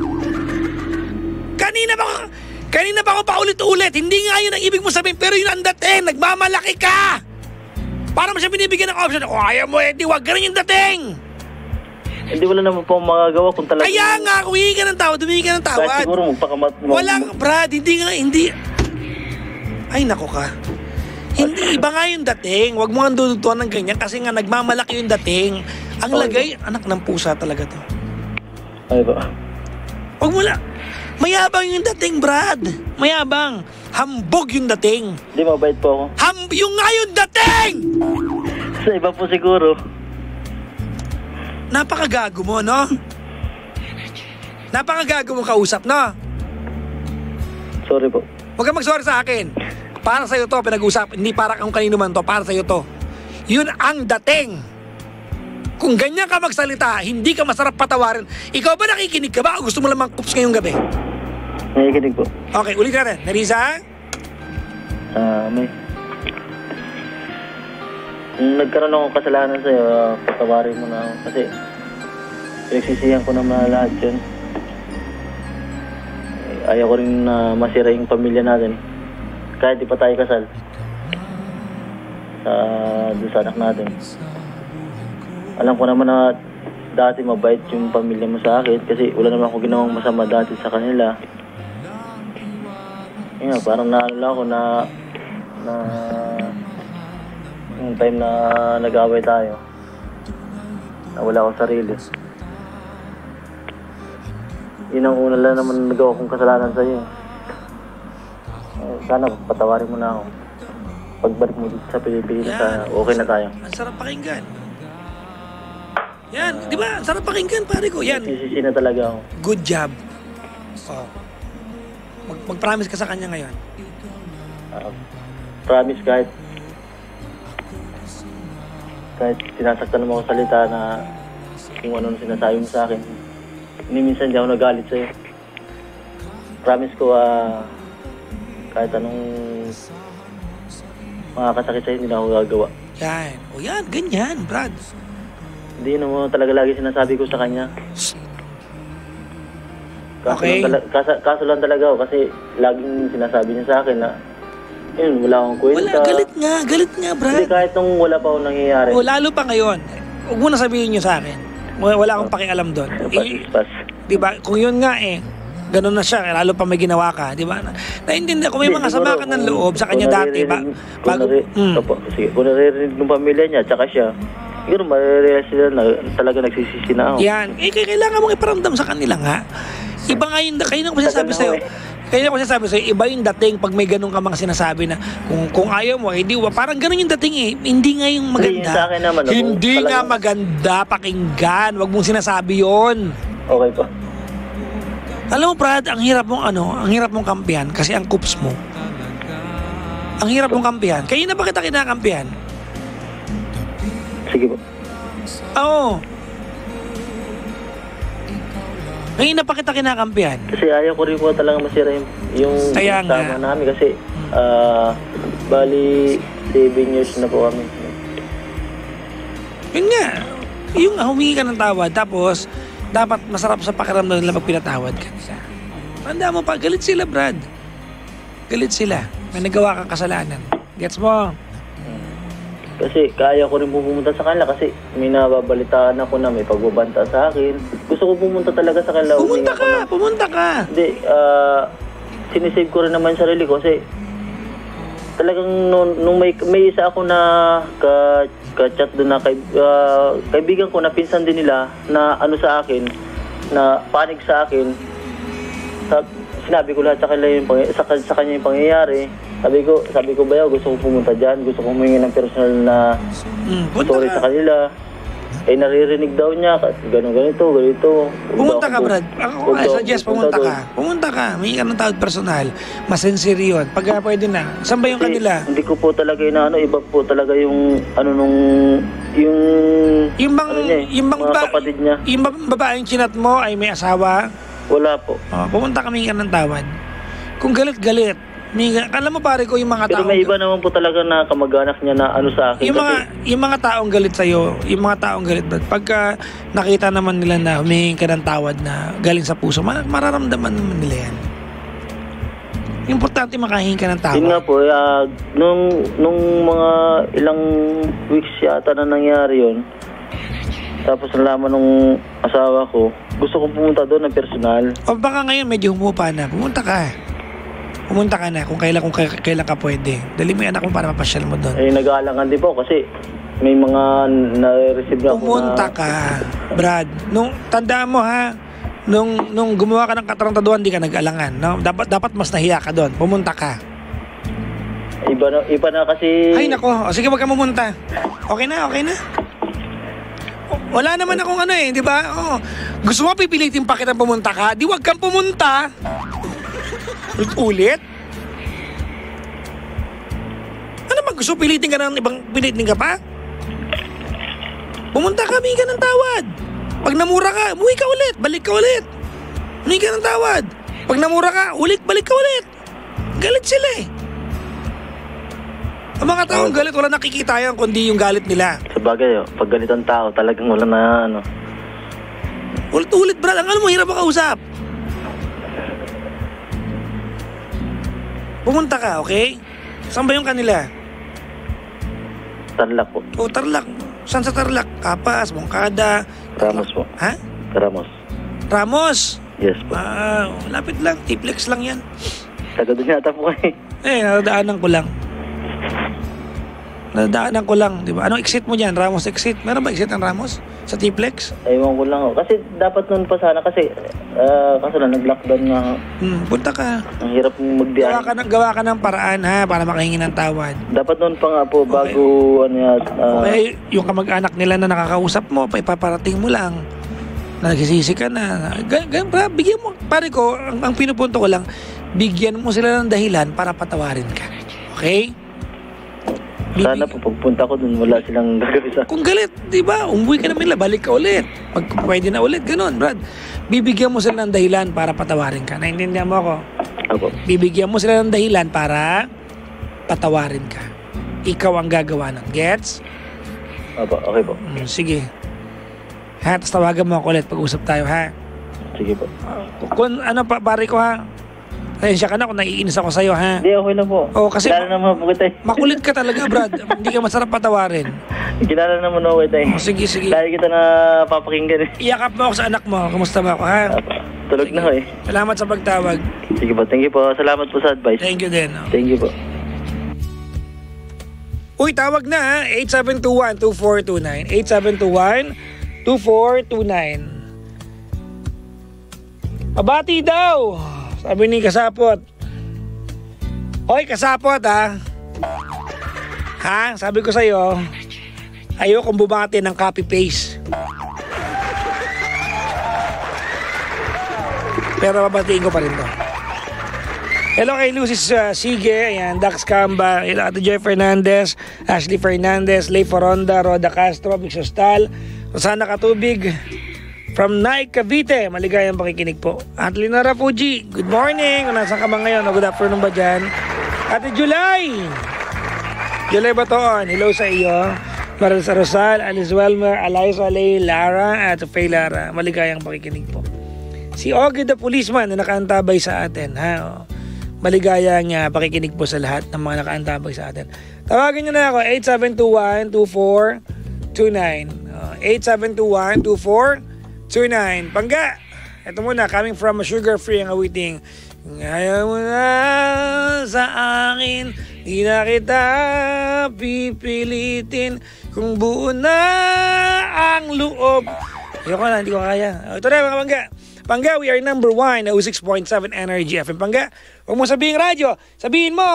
Kanina pa ko, kanina pa ako paulit-ulit. Hindi nga yun ang ibig mo sabihin, pero yun ang dating. Nagmamalaki ka! Para mo siya binibigyan ng option. Kung ayaw mo, eh, di wag ganun yung dating! Hindi, wala naman po magagawa kung talaga... Kaya nga, kung hihingi ka ng tawad, humingi ka ng tawad. Kahit siguro magpakamat... Walang, Brad, hindi nga, hindi... Ay, nako ka. Hindi, iba nga yung dating. Huwag mo nga dudutuan ng ganyan kasi nga nagmamalaki yung dating. Ang Okay. lagay, anak ng pusa talaga to. Ay ba? Huwag mo lang. Mayabang yung dating, Brad. Mayabang. Hambog yung dating. Hindi, mabait po ako. Ham yung nga yung dating! Sa iba po siguro. Napakagago mo, no? Napakagago mo kausap, no? Sorry po. Huwag kang mag-sorry sa akin. Para sa'yo to, pinag-usap. Hindi para kung kanino man to, para sa'yo to. Yun ang dating. Kung ganyan ka magsalita, hindi ka masarap patawarin. Ikaw ba nakikinig ka ba o gusto mo lamang kups ngayong gabi? Nakikinig po. Okay, ulit natin. Nerissa? Ah, may... Kung nagkaroon ako kasalanan sa'yo, uh, patawarin mo na ako. Kasi pinagsisihan ko naman lahat yun. Eh, ayaw ko rin na masira yung pamilya natin. Kahit di pa tayo kasal. Sa, doon sa anak natin. Alam ko naman na dati mabait yung pamilya mo sa akin kasi wala naman ako ginawang masama dati sa kanila. Yun nga, parang naano ako na na yung time na nag-away tayo, nawala ako sarili. Yun ang una lang naman nagawa kong kasalanan sa'yo. Eh, sana patawarin mo na ako. Pagbalik mo dito sa Pilipinas, sana okay na tayo. Ang sarap pakinggan. Yan, di ba? Ang sarap pakinggan, pare ko. Yan. Sisisi na talaga ako. Good job. Oh. Mag mag-promise ka sa kanya ngayon. Uh, promise kahit kahit sinasaktan mo ako salita na kung ano sinasabi mo sa akin, hindi minsan di ako nagalit sa'yo. Promise ko, ah, kahit anong makakasakit sa'yo, hindi na ako gagawa. Yan. O yan, ganyan, Brad. Hindi naman talaga lagi sinasabi ko sa kanya. Kaso, Okay. lang, tala- kaso, kaso lang talaga ako kasi laging sinasabi niya sa akin na yun, wala akong kwenta. Wala, galit nga, galit nga, Brad. Hindi, kahit nung wala pa akong nangyayari. O lalo pa ngayon, huwag mo na sabihin nyo sa akin. Wala, wala akong pakialam doon. Pas, Eh, pas. di ba? Kung yun nga eh, ganun na siya, lalo pa may ginawa ka, di ba? Na, naintindihan ko may Hindi, mga siguro, sama ka ng kung- loob sa kanya kung dati, ba? naririnig- Kung, Bago, nari, mm. Opo, sige, kung naririnig ng pamilya niya, tsaka siya, siguro marirealize sila na talaga nagsisisi na ako. Yan. Eh, kaya kailangan mong iparamdam sa kanila nga. Iba nga yung, kayo na ko sinasabi Tagal na sa'yo, ako eh. kaya na ko sinasabi sa'yo, iba yung dating pag may ganun ka mga sinasabi na kung kung ayaw mo, hindi, wa- parang ganun yung dating eh. Hindi nga yung maganda. Hindi, sa akin naman, ako, Hindi nga talagang- maganda pakinggan. Wag mong sinasabi yon. Okay po. Alam mo, Brad, ang hirap mong ano, ang hirap mong kampihan kasi ang kups mo. Ang hirap mong kampihan. Kaya na ba kita kinakampihan? Sige po. Oo. Ngayon na pa kita kinakampihan. Kasi ayaw ko rin po talaga masira yung, yung Kaya nga. sama namin kasi ah, bali seven years na po kami. Yun nga. Yung humingi ka ng tawad tapos dapat masarap sa pakiramdam nila pag pinatawad ka nila. Tanda mo pa, galit sila, Brad. Galit sila. May nagawa kang kasalanan. Gets mo? Kasi kaya ko rin po pumunta sa kanila kasi may nababalitaan ako na may pagbabanta sa akin. Gusto ko pumunta talaga sa kanila. Pumunta Humingi ako ka! ng- Pumunta ka! Hindi, ah, sinisave ko rin naman yung sarili ko kasi talagang nung, nung may, may isa ako na ka, ka-chat doon na kay, ah, kaibigan ko na pinsan din nila na ano sa akin, na panig sa akin. Sa, sinabi ko lahat sa kanya yung, pangy- sa, sa kanya yung pangyayari. Sabi ko, sabi ko ba gusto ko pumunta dyan, gusto ko humingi ng personal na Mm, punta story ka. sa kanila. eh naririnig daw niya, gano'n ganito, ganito. Pumunta ka, Brad. Ako, I suggest, pumunta ka. Pumunta ka. May ka ng tawad personal. Masensir yun. Pagka pwede na. Saan ba yung Kasi kanila? Hindi ko po talaga inaano, iba po talaga yung, ano nung, yung, Yung bang, ano niya, eh, yung bang mga ba, kapatid niya. yung bang babaeng chinat mo ay may asawa? Wala po. Oh, pumunta kami ka ng tawad. Kung galit-galit, may, alam mo pare ko yung mga Pero taong... may iba naman po talaga na kamag-anak niya na ano sa akin. Yung mga, kasi, yung mga taong galit sa'yo, yung mga taong galit, Brad, pagka nakita naman nila na humingi ka ng tawad na galing sa puso, ma- mararamdaman naman nila yan. Importante makahingi ka ng tawad. yun nga po, uh, nung, nung mga ilang weeks yata na nangyari yun, tapos nalaman nung asawa ko, gusto kong pumunta doon ng personal. O baka ngayon medyo humupa na, pumunta ka. Pumunta ka na kung kailan, kung kailan, kailan ka pwede. Dali mo yung anak mo para mapasyal mo doon. Eh, nag-aalangan din po kasi may mga na-receive na ako Pumunta na... ka, Brad. Nung, tandaan mo ha, nung, nung gumawa ka ng katarantaduhan, di ka nag-alangan. No? Dapat, dapat mas nahiya ka doon. Pumunta ka. Iba na, iba na kasi... Ay nako, o, sige wag ka pumunta. Okay na, okay na. O, wala naman akong ano eh, di ba? O, gusto mo pipilitin pa kitang pumunta ka? Di wag kang pumunta. Ulit? Ano ba gusto pilitin ka ng ibang pilitin ka pa? Pumunta ka, humingi ka ng tawad. Pag namura ka, umuwi ka ulit, balik ka ulit. Humingi ka ng tawad. Pag namura ka, ulit, balik ka ulit. Galit sila eh. Ang mga taong galit, wala nakikita yan kundi yung galit nila. Sa bagay, oh, pag galit ang tao, talagang wala na ano. Ulit-ulit, Brad. Ang ano mo, hirap makausap. Pumunta ka, okay? Saan ba yung kanila? Tarlac po. O, Tarlac. Saan sa Tarlac? Kapas, Bongkada. Ramos po. Ha? Ramos. Ramos. Yes po. Ah, lapit lang. T-Flex lang yan. Taga doon yata po kayo. Eh, nadaanan ko lang. Nadaanan ko lang, di ba? Anong exit mo dyan? Ramos exit? Meron ba exit ang Ramos? Sa T-Flex? Ewan ko lang. Oh. Kasi dapat noon pa sana kasi uh, kaso lang nag-lockdown nga. Hmm, punta ka. Ang hirap mong magbiyahe. Gawa ka, ng, gawa ka ng paraan ha, para makahingi ng tawad. Dapat noon pa nga po bago ano yan. Uh, Okay, yung kamag-anak nila na nakakausap mo, pa ipaparating mo lang. Na nagsisisi ka na. Ganyan, bra, bigyan mo. Pare ko, ang, ang pinupunto ko lang, bigyan mo sila ng dahilan para patawarin ka. Okay? Sana po pagpunta ko dun, wala silang gagawin sa... Kung galit, di ba? Umuwi ka na nila, balik ka ulit. Pag pwede na ulit, ganun, Brad. Bibigyan mo sila ng dahilan para patawarin ka. Naintindihan mo ako? Opo. Bibigyan mo sila ng dahilan para patawarin ka. Ikaw ang gagawa ng gets? Opo, okay po. Mm, sige. Ha, tapos tawagan mo ako ulit pag-usap tayo, ha? Sige po. Kung ano pa, pare ko, ha? Ayun ka na kung naiinis ako sa'yo, ha? Hindi, okay lang po. Oo, kasi Kilala naman po kita eh. makulit ka talaga, Brad. Hindi ka masarap patawarin. Kilala naman ako kita eh. O, sige, sige. Dahil kita na papakinggan eh. Iyakap mo ako sa anak mo. Kamusta ba ako, ha? Opo. Tulog na ako eh. Salamat sa pagtawag. Sige po, thank you po. Salamat po sa advice. Thank you din. Oh. Thank you po. Uy, tawag na, ha? eight seven two one, two four two nine. eight seven two one, two four two nine. Pabati daw! Sabi ni Kasapot. Hoy, Kasapot, ha? Ha? Sabi ko sa'yo, ayokong bumati ng copy-paste. Pero babatiin ko pa rin to. Hello kay Lucy uh, Sige, ayan, Dax Camba, Ate Joy Fernandez, Ashley Fernandez, Lay Foronda, Roda Castro, Big Sostal, Rosana Katubig, from Naik, Cavite, maligayang pakikinig po. At Linara Fuji, good morning, kung nasaan ka ba ngayon, o good afternoon ba dyan? Ate July, July Batoon, hello sa iyo. Marisa Rosal, Alice Welmer, Eliza Lay, Lara, at Faye Lara, maligayang pakikinig po. Si Ogie the Policeman na nakaantabay sa atin, ha? O, maligayang uh, pakikinig po sa lahat ng mga nakaantabay sa atin. Tawagin nyo na ako, eight seven two one, two four two nine. Uh, eight seven two one, two four two nine. Pangga! Ito muna, coming from a sugar-free ang awiting. Ayaw mo na sa akin, di na kita pipilitin kung buo na ang loob. Ayoko na, hindi ko kaya. Ito na mga Pangga. Pangga, we are number one, oh six point seven Energy F M. Pangga, huwag mo sabihin radyo, sabihin mo!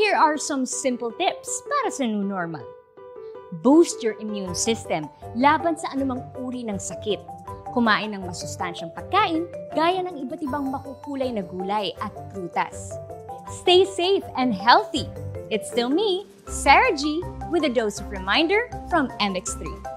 Here are some simple tips para sa new normal. Boost your immune system laban sa anumang uri ng sakit. Kumain ng masustansyang pagkain gaya ng iba't ibang makukulay na gulay at prutas. Stay safe and healthy. It's still me, Sarah G, with a dose of reminder from M X three.